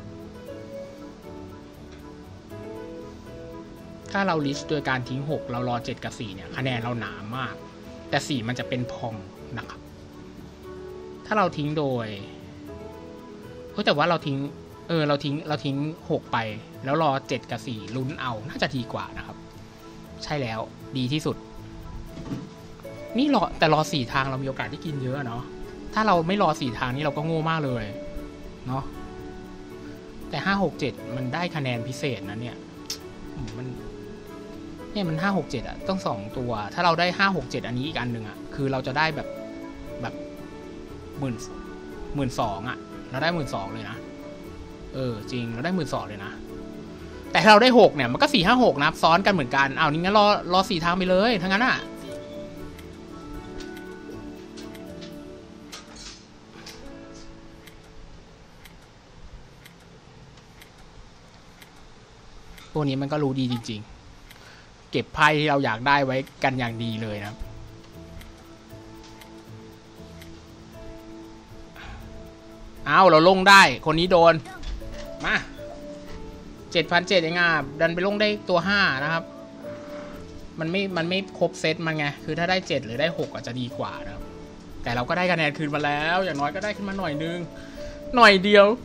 ถ้าเราลิสต์โดยการทิ้งหกเรารอเจ็ดกับสี่เนี่ยคะแนนเราหนามากแต่สี่มันจะเป็นพองนะครับถ้าเราทิ้งโดยเฮ้ยแต่ว่าเราทิ้งเออเราทิ้งเราทิ้งหกไปแล้วรอเจ็ดกับสี่ลุ้นเอาน่าจะดีกว่านะครับใช่แล้วดีที่สุดนี่รอแต่รอสี่ทางเรามีโอกาสที่กินเยอะเนาะถ้าเราไม่รอสี่ทางนี้เราก็โง่มากเลยเนาะแต่ห้าหกเจ็ดมันได้คะแนนพิเศษนะเนี่ยมันเนี่ยมันห้าหกเจ็ดอะต้องสองตัวถ้าเราได้ห้าหกเจ็ดอันนี้อีกอันหนึ่งอะคือเราจะได้แบบแบบหมื่นหมื่นสองอะเราได้หมื่นสองเลยนะเออจริงเราได้หมื่นสองเลยนะแต่ถ้าเราได้หกเนี่ยมันก็สี่ห้าหกนะซ้อนกันเหมือนกันเอานี่งั้นรอรอสี่ทางไปเลยทั้งนั้นอะพวกนี้มันก็รู้ดีจริงๆเก็บไพ่ที่เราอยากได้ไว้กันอย่างดีเลยนะเอาเราลงได้คนนี้โดนมาเจ็ดพันเจ็ดเองอ่ะดันไปลงได้ตัวห้านะครับมันไม่มันไม่ครบเซตมันไงคือถ้าได้เจ็ดหรือได้หกอาจจะดีกว่านะครับแต่เราก็ได้คะแนนคืนมาแล้วอย่างน้อยก็ได้ขึ้นมาหน่อยนึงหน่อยเดียว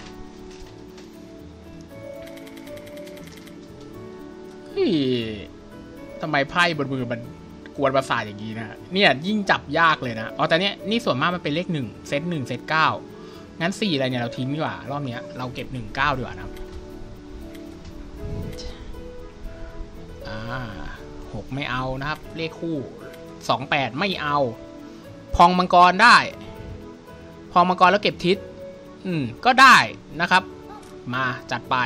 ทำไมไพ่บนมือมันกวนประสาทอย่างนี้นะเนี่ยยิ่งจับยากเลยนะอ๋อแต่เนี้ยนี่ส่วนมากมันเป็นเลขหนึ่งเซตหนึ่งเซตเก้างั้นสี่อะไรเนี่ยเราทิ้งดีกว่ารอบเนี้ยเราเก็บหนึ่งเก้าดีกว่านะอ่าหกไม่เอานะครับเลขคู่สองแปดไม่เอาพองมังกรได้พองมังกรแล้วเก็บทิศอืมก็ได้นะครับมาจัดไป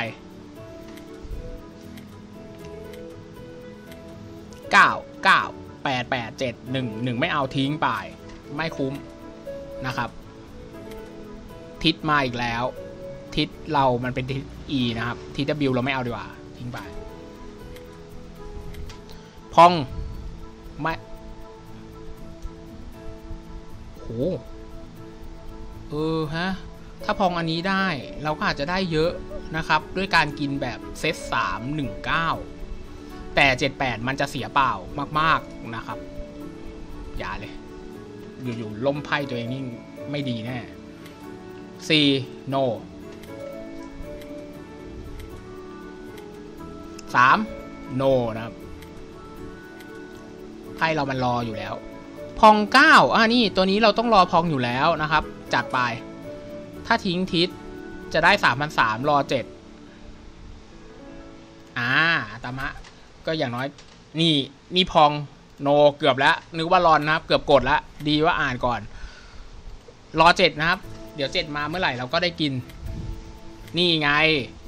เก้า เก้า แปด แปด เจ็ด หนึ่ง หนึ่งไม่เอาทิ้งไปไม่คุ้มนะครับทิศมาอีกแล้วทิศเรามันเป็นทิศ E นะครับทิศ W เราไม่เอาดีกว่าทิ้งไปพองไม่โหเออฮะถ้าพองอันนี้ได้เราก็อาจจะได้เยอะนะครับด้วยการกินแบบเซตสาม หนึ่ง เก้าแต่เจ็ดแปดมันจะเสียเปล่ามากๆนะครับอย่าเลยอยู่ๆล้มไพ่ตัวเองนี่ไม่ดีแน่ สี่ no สาม no นะครับไพ่เรามันรออยู่แล้วพองเก้าอ่านี่ตัวนี้เราต้องรอพองอยู่แล้วนะครับจัดไปถ้าทิ้งทิศจะได้ สามพันสามร้อย รอเจ็ดอ่าตามะก็อย่างน้อยนี่นี่พองโนเกือบแล้วนึกว่ารอนนะครับเกือบกดแล้วดีว่าอ่านก่อนรอเจ็ดนะครับเดี๋ยวเจ็ดมาเมื่อไหร่เราก็ได้กินนี่ไง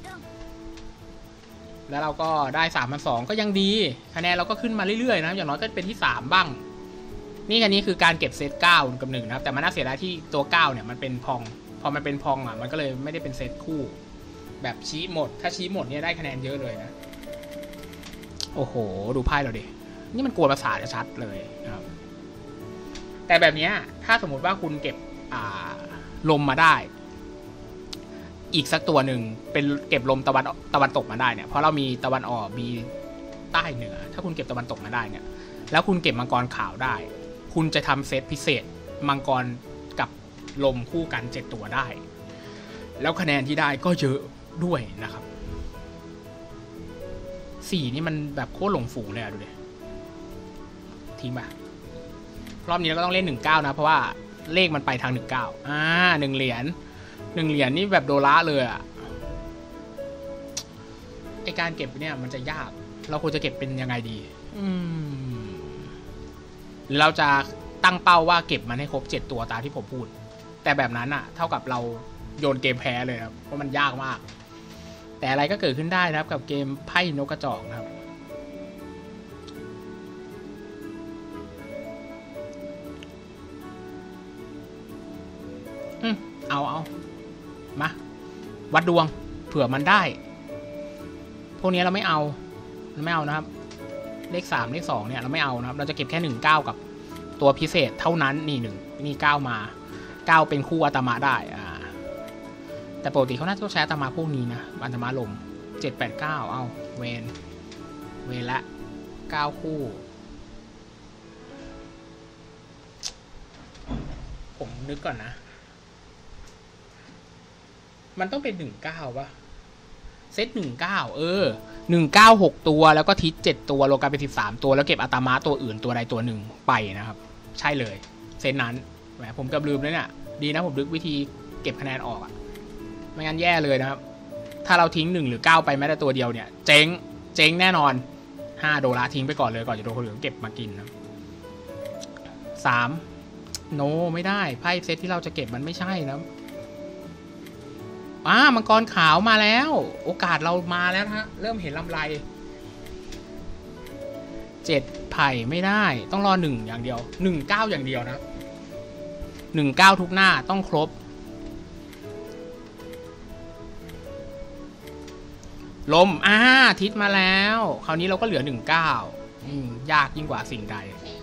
แล้วเราก็ได้ สามพันสองร้อย ก็ยังดีคะแนนเราก็ขึ้นมาเรื่อยๆนะอย่างน้อยก็เป็นที่สามบ้างนี่อันนี้คือการเก็บเซตเก้ากับหนึ่งนะครับแต่มันน่าเสียดายที่ตัวเก้าเนี่ยมันเป็นพองพอมันเป็นพองอ่ะมันก็เลยไม่ได้เป็นเซตคู่แบบชี้หมดถ้าชี้หมดเนี่ยได้คะแนนเยอะเลยนะโอ้โหดูไพ่เราดินี่มันกลัวภาษาชัดเลยนะครับแต่แบบนี้ถ้าสมมุติว่าคุณเก็บอ่าลมมาได้อีกสักตัวหนึ่งเป็นเก็บลมตะวันตะวันตกมาได้เนี่ยเพราะเรามีตะวันออกมีใต้เหนือถ้าคุณเก็บตะวันตกมาได้เนี่ยแล้วคุณเก็บมังกรขาวได้คุณจะทำเซตพิเศษมังกรกับลมคู่กันเจ็ดตัวได้แล้วคะแนนที่ได้ก็เยอะด้วยนะครับสี่นี่มันแบบโคตรหลงฝูงเลยอะดูดิทิ้งไปรอบนี้เราก็ต้องเล่นหนึ่งเก้านะเพราะว่าเลขมันไปทางหนึ่งเก้าอ่าหนึ่งเหรียญหนึ่งเหรียญนี่แบบโดละเลยอะไอการเก็บเนี่ยมันจะยากเราควรจะเก็บเป็นยังไงดีอืมหรือเราจะตั้งเป้าว่าเก็บมันให้ครบเจ็ดตัวตามที่ผมพูดแต่แบบนั้นอะเท่ากับเราโยนเกมแพ้เลยครับเพราะมันยากมากแต่อะไรก็เกิดขึ้นได้นะครับกับเกมไพ่นกกระจอกนะครับอืมเอาเอามาวัดดวงเผื่อมันได้พวกนี้เราไม่เอาเราไม่เอานะครับเลขสามเลขสองเนี่ยเราไม่เอานะครับเราจะเก็บแค่หนึ่งเก้ากับตัวพิเศษเท่านั้นนี่หนึ่งนี่เก้ามาเก้าเป็นคู่อัตมาได้อ่าแต่ปกติเขาน่าจะใช้อัตมาพวกนี้นะอัตมาลมเจ็ดแปดเก้าเอาเวนเวนละเก้าคู่ผมนึกก่อนนะมันต้องเป็นหนึ่งเก้าป่ะเซตหนึ่งเก้าเออหนึ่งเก้าหกตัวแล้วก็ทิศเจ็ดตัวรวมกันเป็นสิบสามตัวแล้วเก็บอัตมาตัวอื่นตัวใดตัวหนึ่งไปนะครับใช่เลยเซตนั้นแหมผมกับลืมเลยเนี่ยดีนะผมนึกวิธีเก็บคะแนนออกอะไม่งั้นแย่เลยนะครับถ้าเราทิ้งหนึ่งหรือเก้าไปแม้แต่ตัวเดียวเนี่ยเจ๊งเจ๊งแน่นอนห้าโดลาทิ้งไปก่อนเลยก่อนจะโดนคนอื่นเก็บมากินนะสามโนไม่ได้ไพ่เซตที่เราจะเก็บมันไม่ใช่นะอ่ามังกรขาวมาแล้วโอกาสเรามาแล้วฮะเริ่มเห็นลำไรเจ็ดไผ่ไม่ได้ต้องรอหนึ่งอย่างเดียวหนึ่งเก้าอย่างเดียวนะหนึ่งเก้าทุกหน้าต้องครบลมอ่าทิศมาแล้วคราวนี้เราก็เหลือหนึ่งเก้ายากยิ่งกว่าสิ่งใด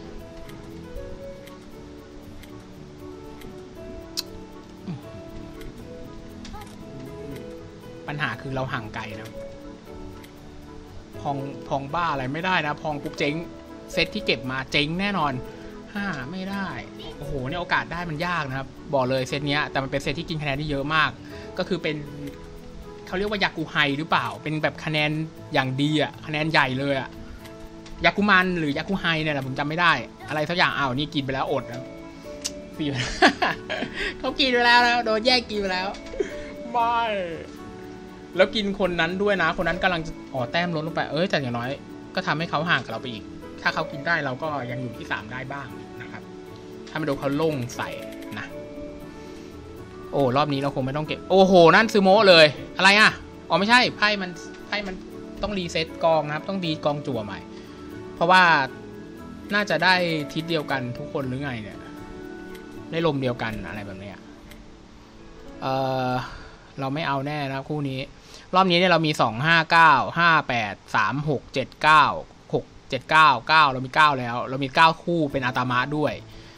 ปัญหาคือเราห่างไกลนะพองพองบ้าอะไรไม่ได้นะพองปุ๊บเจ๊งเซตที่เก็บมาเจ๊งแน่นอนห้าไม่ได้โอ้โหเนี่ยโอกาสได้มันยากนะครับบอกเลยเซตเนี้ยแต่มันเป็นเซตที่กินคะแนนที่เยอะมากก็คือเป็นเขาเรียกว่ายากุไฮหรือเปล่าเป็นแบบคะแนนอย่างดีอะคะแนนใหญ่เลยอะยากุมันหรือยากุไฮเนี่ยแหละผมจำไม่ได้อะไรสักอย่างอ้าวนี่กินไปแล้วอดนะสี่เขากินไปแล้วนะโดนแย่งกินไปแล้วไม่แล้วกินคนนั้นด้วยนะคนนั้นกำลังจะอ๋อแต้มลดลงไปเอ้ยแต่อย่างน้อยก็ทำให้เขาห่างกับเราไปอีกถ้าเขากินได้เราก็ยังอยู่ที่สามได้บ้างนะครับถ้าไม่โดนเขาลงใส่นะโอ้รอบนี้เราคงไม่ต้องเก็บโอ้โหนั่นซูโม่เลยอะไรอ่ะอ๋อไม่ใช่ไพ่มันไพ่มันต้องรีเซ็ตกองนะครับต้องดีกองจั่วใหม่เพราะว่าน่าจะได้ทิศเดียวกันทุกคนหรือไงเนี่ยได้ลมเดียวกันอะไรแบบนี้เออเราไม่เอาแน่นะคู่นี้รอบนี้เนี่ยเรามีสองห้าเก้าห้าแปดสามหกเจ็ดเก้าหกเจ็ดเก้าเก้าเรามีเก้าแล้วเรามีเก้าคู่เป็นอาตามะด้วย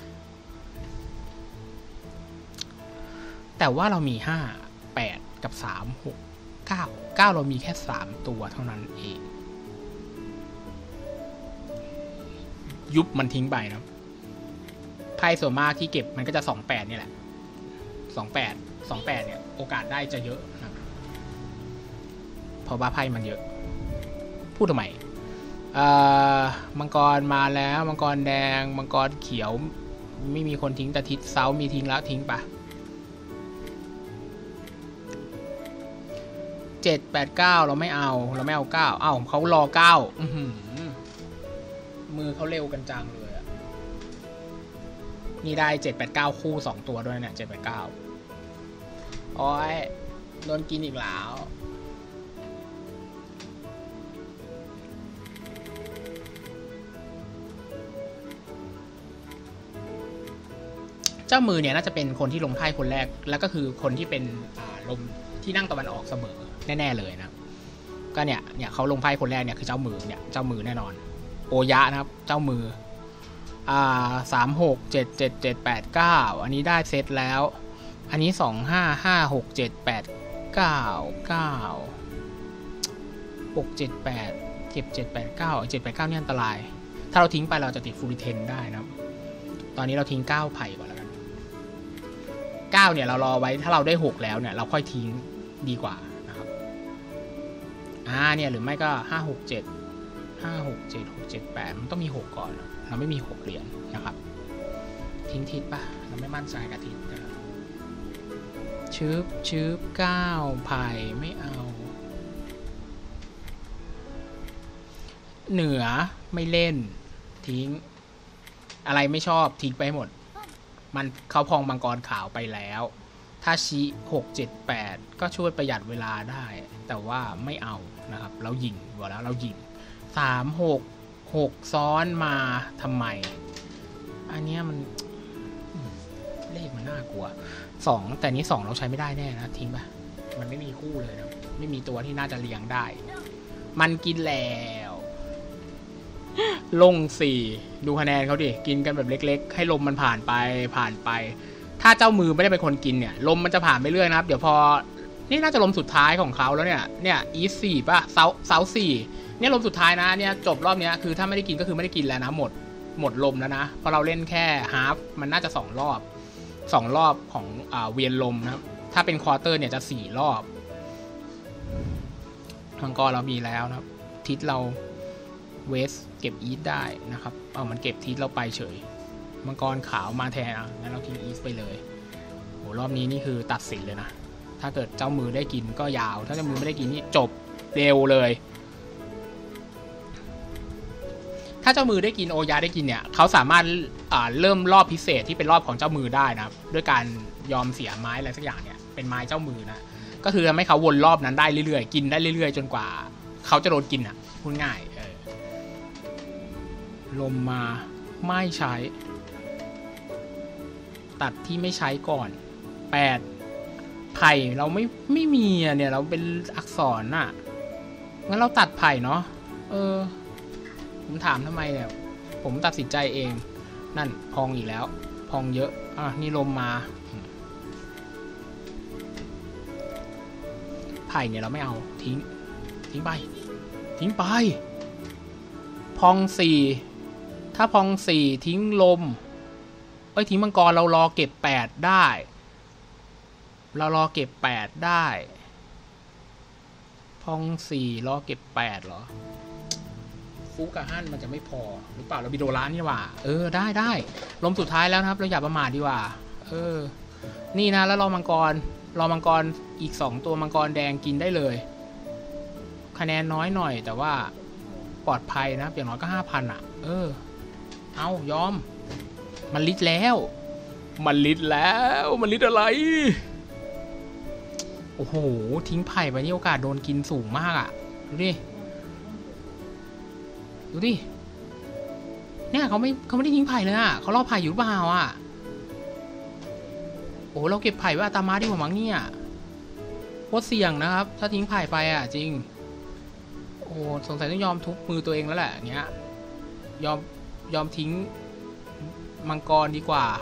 แต่ว่าเรามีห้าแปดกับสามหกเก้าเก้าเรามีแค่สามตัวเท่านั้นเองยุบมันทิ้งไปนะไพ่ส่วนมากที่เก็บมันก็จะสองแปดนี่แหละสองแปดสองแปดเนี่ยโอกาสได้จะเยอะนะเพราะว่าไพ่มันเยอะพูดทำไมมังกรมาแล้วมังกรแดงมังกรเขียวไม่มีคนทิ้งแต่ทิศเซามีทิ้งแล้วทิ้งปะเจ็ดแปดเก้าเราไม่เอาเราไม่เอาเก้าเอ้าเขารอเก้ามือเขาเร็วกันจังเลยอ่ะนี่ได้เจ็ดแปดเก้าคู่สองตัวด้วยเนี่ยเจ็ดแปดเก้าโอ้ยโดนกินอีกแล้วเจ้ามือเนี่ยน่าจะเป็นคนที่ลงไพ่คนแรกแล้วก็คือคนที่เป็นลมที่นั่งตะวันออกเสมอแน่ๆเลยนะก็เนี่ยเนี่ยเขาลงไพ่คนแรกเนี่ยคือเจ้ามือเนี่ยเจ้ามือแน่นอนโอยะนะครับเจ้ามืออ่าสามหกเจ็ดเจ็ดเจ็ดแปดเก้าอันนี้ได้เซตแล้วอันนี้สองห้าห้าหกเจ็ดแปดเก้าเก้าหกเจ็ดแปดเจ็ดเจ็ดแปดเก้าเจ็ดแปดเก้าเนี่ยอันตรายถ้าเราทิ้งไปเราจะติดฟูริเทนได้นะครับตอนนี้เราทิ้งเก้าไผ่ก่อนแล้วกันเก้าเนี่ยเรารอไว้ถ้าเราได้หกแล้วเนี่ยเราค่อยทิ้งดีกว่านะครับอ่าเนี่ยหรือไม่ก็ห้าหกเจ็ดห้าหกเจ็ดหกเจ็ดแปดมันต้องมีหกก่อนเราไม่มีหกเหรียญนะครับทิ้งทิศปะเราไม่มั่นใจกับทิศนะชืบชืบเก้าไผ่ไม่เอาเหนือไม่เล่นทิ้งอะไรไม่ชอบทิ้งไปหมดมันเขาพองมังกรขาวไปแล้วถ้าชี้หกเจ็ดแปดก็ช่วยประหยัดเวลาได้แต่ว่าไม่เอานะครับเรายิงบอกแล้วเรายิงสามหกหกซ้อนมาทำไมอันนี้มันเลขมันน่ากลัวสองแต่นี้สองเราใช้ไม่ได้แน่นะทิ้งไปมันไม่มีคู่เลยนะไม่มีตัวที่น่าจะเลี้ยงได้มันกินแล้วลงสี่ดูคะแนนเขาดิกินกันแบบเล็กๆให้ลมมันผ่านไปผ่านไปถ้าเจ้ามือไม่ได้เป็นคนกินเนี่ยลมมันจะผ่านไปเรื่อยนะครับเดี๋ยวพอนี่น่าจะลมสุดท้ายของเขาแล้วเนี่ยเนี่ยอีสี่ป่ะเซาเซาสี่เนี่ยลมสุดท้ายนะเนี่ยจบรอบเนี้ยคือถ้าไม่ได้กินก็คือไม่ได้กินแล้วนะหมดหมดลมแล้วนะเพราะเราเล่นแค่ฮาฟมันน่าจะสองรอบสองรอบของอ่าเวียนลมนะครับถ้าเป็นควอเตอร์เนี่ยจะสี่รอบมังกรเรามีแล้วนะครับทิศเราเวสเก็บอีทได้นะครับเอามันเก็บทิศเราไปเฉยมังกรขาวมาแทนอ่ะงั้นเราทิ้งอีทไปเลยโหรอบนี้นี่คือตัดสินเลยนะถ้าเกิดเจ้ามือได้กินก็ยาวถ้าเจ้ามือไม่ได้กินนี่จบเร็วเลยถ้าเจ้ามือได้กินโอยาได้กินเนี่ยเขาสามารถอ่าเริ่มรอบพิเศษที่เป็นรอบของเจ้ามือได้นะด้วยการยอมเสียไม้อะไรสักอย่างเนี่ยเป็นไม้เจ้ามือนะก็คือทำให้เขาวนรอบนั้นได้เรื่อยๆกินได้เรื่อยๆจนกว่าเขาจะโดนกินอ่ะพูดง่ายเออลมมาไม่ใช้ตัดที่ไม่ใช้ก่อนแปดไผ่เราไม่ไม่มีอ่ะเนี่ยเราเป็นอักษรน่ะงั้นเราตัดไผ่เนาะเออผมถามทำไมเนี่ยผมตัดสินใจเองนั่นพองอีกแล้วพองเยอะอ่ะนี่ลมมาไผ่เนี่ยเราไม่เอาทิ้งทิ้งไปทิ้งไปพองสี่ถ้าพองสี่ทิ้งลมเอ้ยทิ้งมังกรเรารอเก็บแปดได้เรารอเก็บแปดได้พองสี่รอเก็บแปดเหรอฟูกับฮั่นมันจะไม่พอหรือเปล่าเราบิโดร้านนี่ว่าเออได้ได้ลมสุดท้ายแล้วนะครับเราอย่าประมาทดีกว่าเออนี่นะแล้วรอมังกรรอมังกรอีกสองตัวมังกรแดงกินได้เลยคะแนนน้อยหน่อยแต่ว่าปลอดภัยนะอย่างน้อยก็ห้าพันอ่ะเออเอายอมมันลิดแล้วมันลิดแล้วมันลิดอะไรโอ้โหทิ้งไผ่ไปนี่โอกาสโดนกินสูงมากอ่ะดูดิดูดิเนี่ยเขาไม่เขาไม่ได้ทิ้งไผ่เลยอ่ะเขารอไผ่อยู่หรือเปล่าอ่ะโอ้เราเก็บไผ่ไว้ตามมาดีกว่ามั้งเนี่ยโคตรเสี่ยงนะครับถ้าทิ้งไผ่ไปอ่ะจริงโอ้สงสัยต้องยอมทุบมือตัวเองแล้วแหละเนี้ยยอมยอมทิ้งมังกรดีกว่า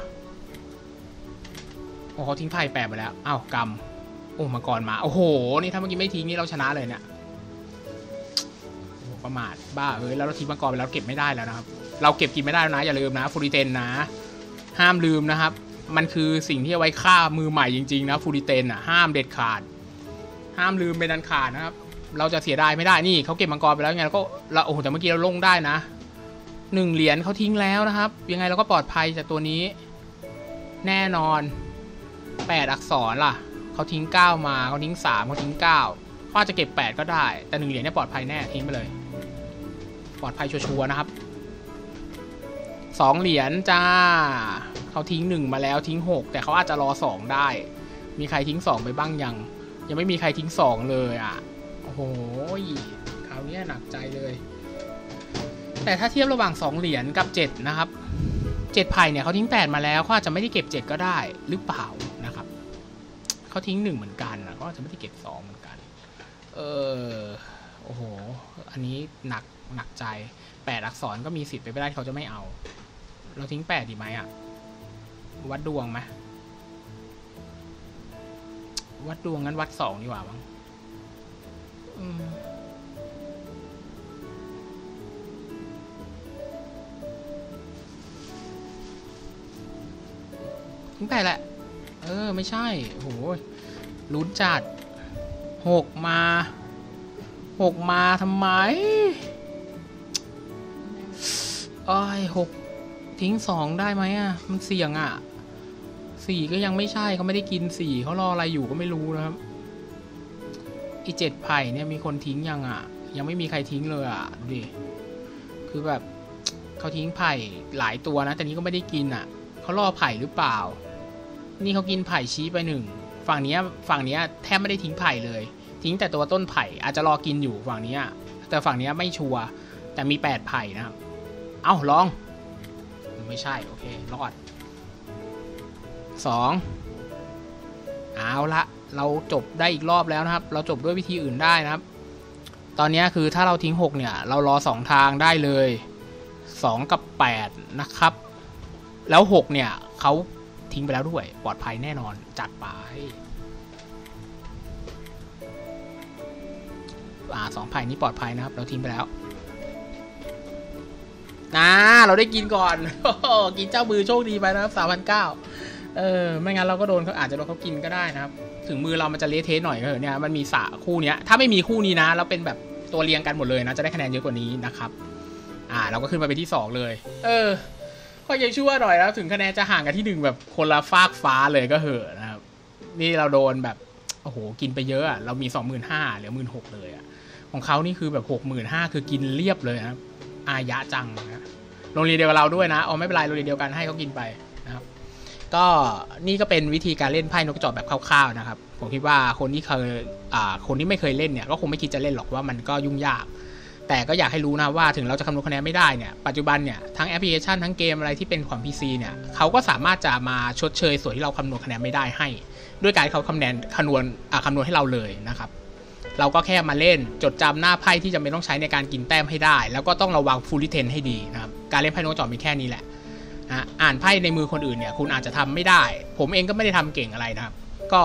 โอ้เขาทิ้งไผ่แปะไปแล้วอ้าวกำโอ้มังกรมาโอ้โหนี่ถ้าเมื่อกี้ไม่ทิ้งนี่เราชนะเลยเนี่ยประมาทบ้าเอ้ยแล้วเราทิ้งมังกรไปแล้วเก็บไม่ได้แล้วนะครับเราเก็บกินไม่ได้แล้วนะอย่าลืมนะฟูริเทนนะห้ามลืมนะครับมันคือสิ่งที่เอาไว้ฆ่ามือใหม่จริงๆนะฟูริเทนอ่ะห้ามเด็ดขาดห้ามลืมเป็นอันขาดนะครับเราจะเสียดายไม่ได้นี่เขาเก็บมังกรไปแล้วไงแล้วก็เราโอ้โหแต่เมื่อกี้เราลงได้นะหนึ่งเหรียญเขาทิ้งแล้วนะครับยังไงเราก็ปลอดภัยจากตัวนี้แน่นอนแปดอักษรล่ะเขาทิ้งเก้ามาเขาทิ้งสามเขาทิ้งเก้าเขาอาจจะเก็บแปดก็ได้แต่หนึ่งเหรียญเนี่ยปลอดภัยแน่ทิ้งไปเลยปลอดภัยชัวร์ๆนะครับสองเหรียญจ้าเขาทิ้งหนึ่งมาแล้วทิ้งหกแต่เขาอาจจะรอสองได้มีใครทิ้งสองไปบ้างยังยังไม่มีใครทิ้งสองเลยอ่ะโอ้โหคราวนี้หนักใจเลยแต่ถ้าเทียบระหว่างสองเหรียญกับเจ็ดนะครับเจ็ดไผ่เนี่ยเขาทิ้งแปดมาแล้วเขาอาจจะไม่ได้เก็บเจ็ดก็ได้หรือเปล่านะครับเขาทิ้งหนึ่งเหมือนกันนะเขาอาจจะไม่ได้เก็บสองเหมือนกันเออโอ้โหอันนี้หนักหนักใจแปดอักษรก็มีสิทธิ์ไปไม่ได้เขาจะไม่เอาเราทิ้งแปดดีไหมอ่ะวัดดวงไหมวัดดวงงั้นวัดสองดีกว่าบ้างทิ้งแปดแหละเออไม่ใช่โหลุ้นจัดหกมาหกมาทำไมอ้ยหกทิ้งสองได้ไหมอ่ะมันเสี่ยงอ่ะสี่ก็ยังไม่ใช่เขาไม่ได้กินสี่เขารออะไรอยู่ก็ไม่รู้นะครับอีเจ็ดไผ่เนี่ยมีคนทิ้งยังอ่ะยังไม่มีใครทิ้งเลยอ่ะดูดิคือแบบเขาทิ้งไผ่หลายตัวนะแต่นี้ก็ไม่ได้กินอ่ะเขารอไผ่หรือเปล่านี่เขากินไผ่ชี้ไปหนึ่งฝั่งนี้ฝั่งนี้แทบไม่ได้ทิ้งไผ่เลยทิ้งแต่ตัวต้นไผ่อาจจะรอกินอยู่ฝั่งนี้แต่ฝั่งนี้ไม่ชัวร์แต่มีแปดไผ่นะครับเอ้าลองไม่ใช่โอเครอดสองเอาละเราจบได้อีกรอบแล้วนะครับเราจบด้วยวิธีอื่นได้นะครับตอนนี้คือถ้าเราทิ้งหกเนี่ยเรารอสองทางได้เลยสองกับแปดนะครับแล้วหกเนี่ยเขาทิ้งไปแล้วด้วยปลอดภัยแน่นอนจัดไปอ่าสองไผ่นี้ปลอดภัยนะครับเราทิ้งไปแล้วนะเราได้กินก่อน กินเจ้ามือโชคดีไปนะครับสามพันเก้าเออไม่งั้นเราก็โดนเขาอาจจะโดนเขากินก็ได้นะครับถึงมือเรามันจะเละเทะหน่อยก็เถอะเนี่ยมันมีสะคู่เนี้ยถ้าไม่มีคู่นี้นะแล้วเป็นแบบตัวเรียงกันหมดเลยนะจะได้คะแนนเยอะกว่านี้นะครับอ่าเราก็ขึ้นมาเป็นที่สองเลยเออก็ยังชั่วหน่อยแล้วถึงคะแนนจะห่างกันที่หนึ่งแบบคนละฟากฟ้าเลยก็เหอะนะครับนี่เราโดนแบบโอ้โหกินไปเยอะอะเรามีสองหมื่นห้าเหลือหมื่นหกเลยอะของเขานี่คือแบบหกหมื่นห้าคือกินเรียบเลยนะอายะจังนะโรงเรียนเดียวกับเราด้วยนะอ๋อไม่เป็นไรโรงเรียนเดียวกันให้เขากินไปนะครับก็นี่ก็เป็นวิธีการเล่นไพ่นกกระจอกแบบคร่าวๆนะครับผมคิดว่าคนที่เคยอ่าคนที่ไม่เคยเล่นเนี่ยก็คงไม่คิดจะเล่นหรอกว่ามันก็ยุ่งยากแต่ก็อยากให้รู้นะว่าถึงเราจะคำนวณคะแนนไม่ได้เนี่ยปัจจุบันเนี่ยทั้งแอปพลิเคชันทั้งเกมอะไรที่เป็นของ พี ซี เนี่ยเขาก็สามารถจะมาชดเชยส่วนที่เราคำนวณคะแนนไม่ได้ให้ด้วยการเขาคำนวณคำนวณอ่าคำนวณให้เราเลยนะครับเราก็แค่มาเล่นจดจำหน้าไพ่ที่จำเป็นต้องใช้ในการกินแต้มให้ได้แล้วก็ต้องระวังฟูลลิเทนให้ดีนะครับการเล่นไพ่นกกระจอกมีแค่นี้แหละอ่านไพ่ในมือคนอื่นเนี่ยคุณอาจจะทำไม่ได้ผมเองก็ไม่ได้ทำเก่งอะไรนะครับก็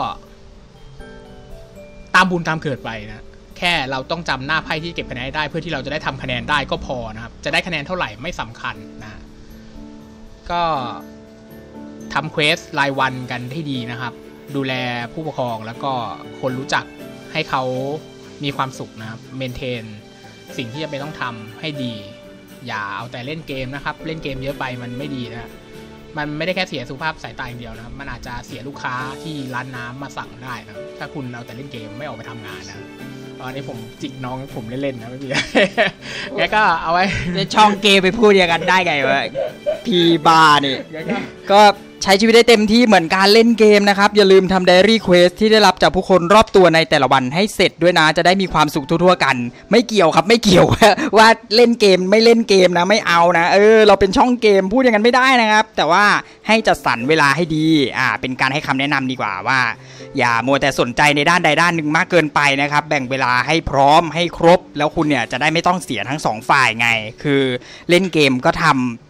ตามบุญตามเกิดไปนะแค่เราต้องจำหน้าไพ่ที่เก็บคะแนนได้เพื่อที่เราจะได้ทำคะแนนได้ก็พอนะครับจะได้คะแนนเท่าไหร่ไม่สำคัญนะก็ทำเควสรายวันกันให้ดีนะครับดูแลผู้ปกครองแล้วก็คนรู้จักให้เขามีความสุขนะครับเมนเทนสิ่งที่จะเป็นต้องทำให้ดีอย่าเอาแต่เล่นเกมนะครับเล่นเกมเยอะไปมันไม่ดีนะมันไม่ได้แค่เสียสุขภาพสายตาอย่างเดียวนะครับมันอาจจะเสียลูกค้าที่ร้านน้ำมาสั่งได้นะถ้าคุณเอาแต่เล่นเกมไม่ออกไปทำงานนะตอนนี้ผมจิกน้องผมเล่นๆนะไม่มีแกก็เอาไว้ในช่องเกมไปพูดอย่างกันได้ไงวะพีบาร์นี่ก็ใช้ชีวิตได้เต็มที่เหมือนการเล่นเกมนะครับอย่าลืมทำไดอารี่เควสที่ได้รับจากผู้คนรอบตัวในแต่ละวันให้เสร็จด้วยนะจะได้มีความสุขทั่วๆกันไม่เกี่ยวครับไม่เกี่ยวว่าเล่นเกมไม่เล่นเกมนะไม่เอานะเออเราเป็นช่องเกมพูดอย่างนั้นไม่ได้นะครับแต่ว่าให้จัดสรรเวลาให้ดีอ่าเป็นการให้คำแนะนำดีกว่าว่าอย่ามัวแต่สนใจในด้านใดด้านหนึ่งมากเกินไปนะครับแบ่งเวลาให้พร้อมให้ครบแล้วคุณเนี่ยจะได้ไม่ต้องเสียทั้งสองฝ่ายไงคือเล่นเกมก็ทำ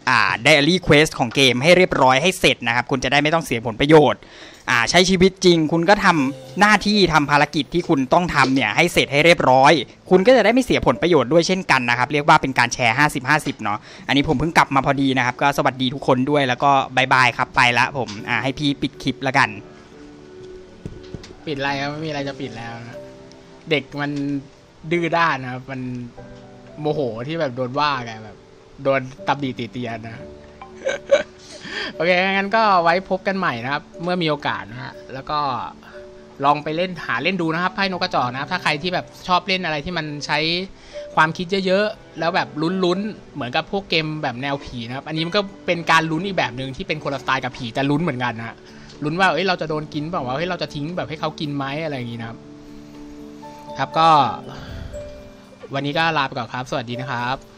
อ่า Daily Quest ของเกมให้เรียบร้อยให้เสร็จนะครับคุณจะได้ไม่ต้องเสียผลประโยชน์อ่าใช้ชีวิตจริงคุณก็ทำหน้าที่ทำภารกิจที่คุณต้องทำเนี่ยให้เสร็จให้เรียบร้อยคุณก็จะได้ไม่เสียผลประโยชน์ด้วยเช่นกันนะครับเรียกว่าเป็นการแชร์ห้าสิบ ห้าสิบเนาะอันนี้ผมเพิ่งกลับมาพอดีนะครับก็สวัสดีทุกคนด้วยแล้วก็บายบายครับไปละผมอ่าให้พี่ปิดคลิปแล้วกันปิดอะไรครับไม่มีอะไรจะปิดแล้วนะเด็กมันดื้อด้านนะครับมันโมโหที่แบบโดนว่าไงแบบโดนตำหนิติเตียนนะโอเคงั้นก็ไว้พบกันใหม่นะครับเมื่อมีโอกาสนะฮะแล้วก็ลองไปเล่นหาเล่นดูนะครับไพ่นกกระจอกนะครับถ้าใครที่แบบชอบเล่นอะไรที่มันใช้ความคิดเยอะๆแล้วแบบลุ้นๆเหมือนกับพวกเกมแบบแนวผีนะครับอันนี้มันก็เป็นการลุ้นอีกแบบหนึ่งที่เป็นคนละสไตล์กับผีแต่ลุ้นเหมือนกันนะลุ้นว่าเอ้ยเราจะโดนกินเปล่าว่าเฮ้ยเราจะทิ้งแบบให้เขากินไหมอะไรอย่างงี้นะครับครับก็วันนี้ก็ลาไปก่อนครับสวัสดีนะครับ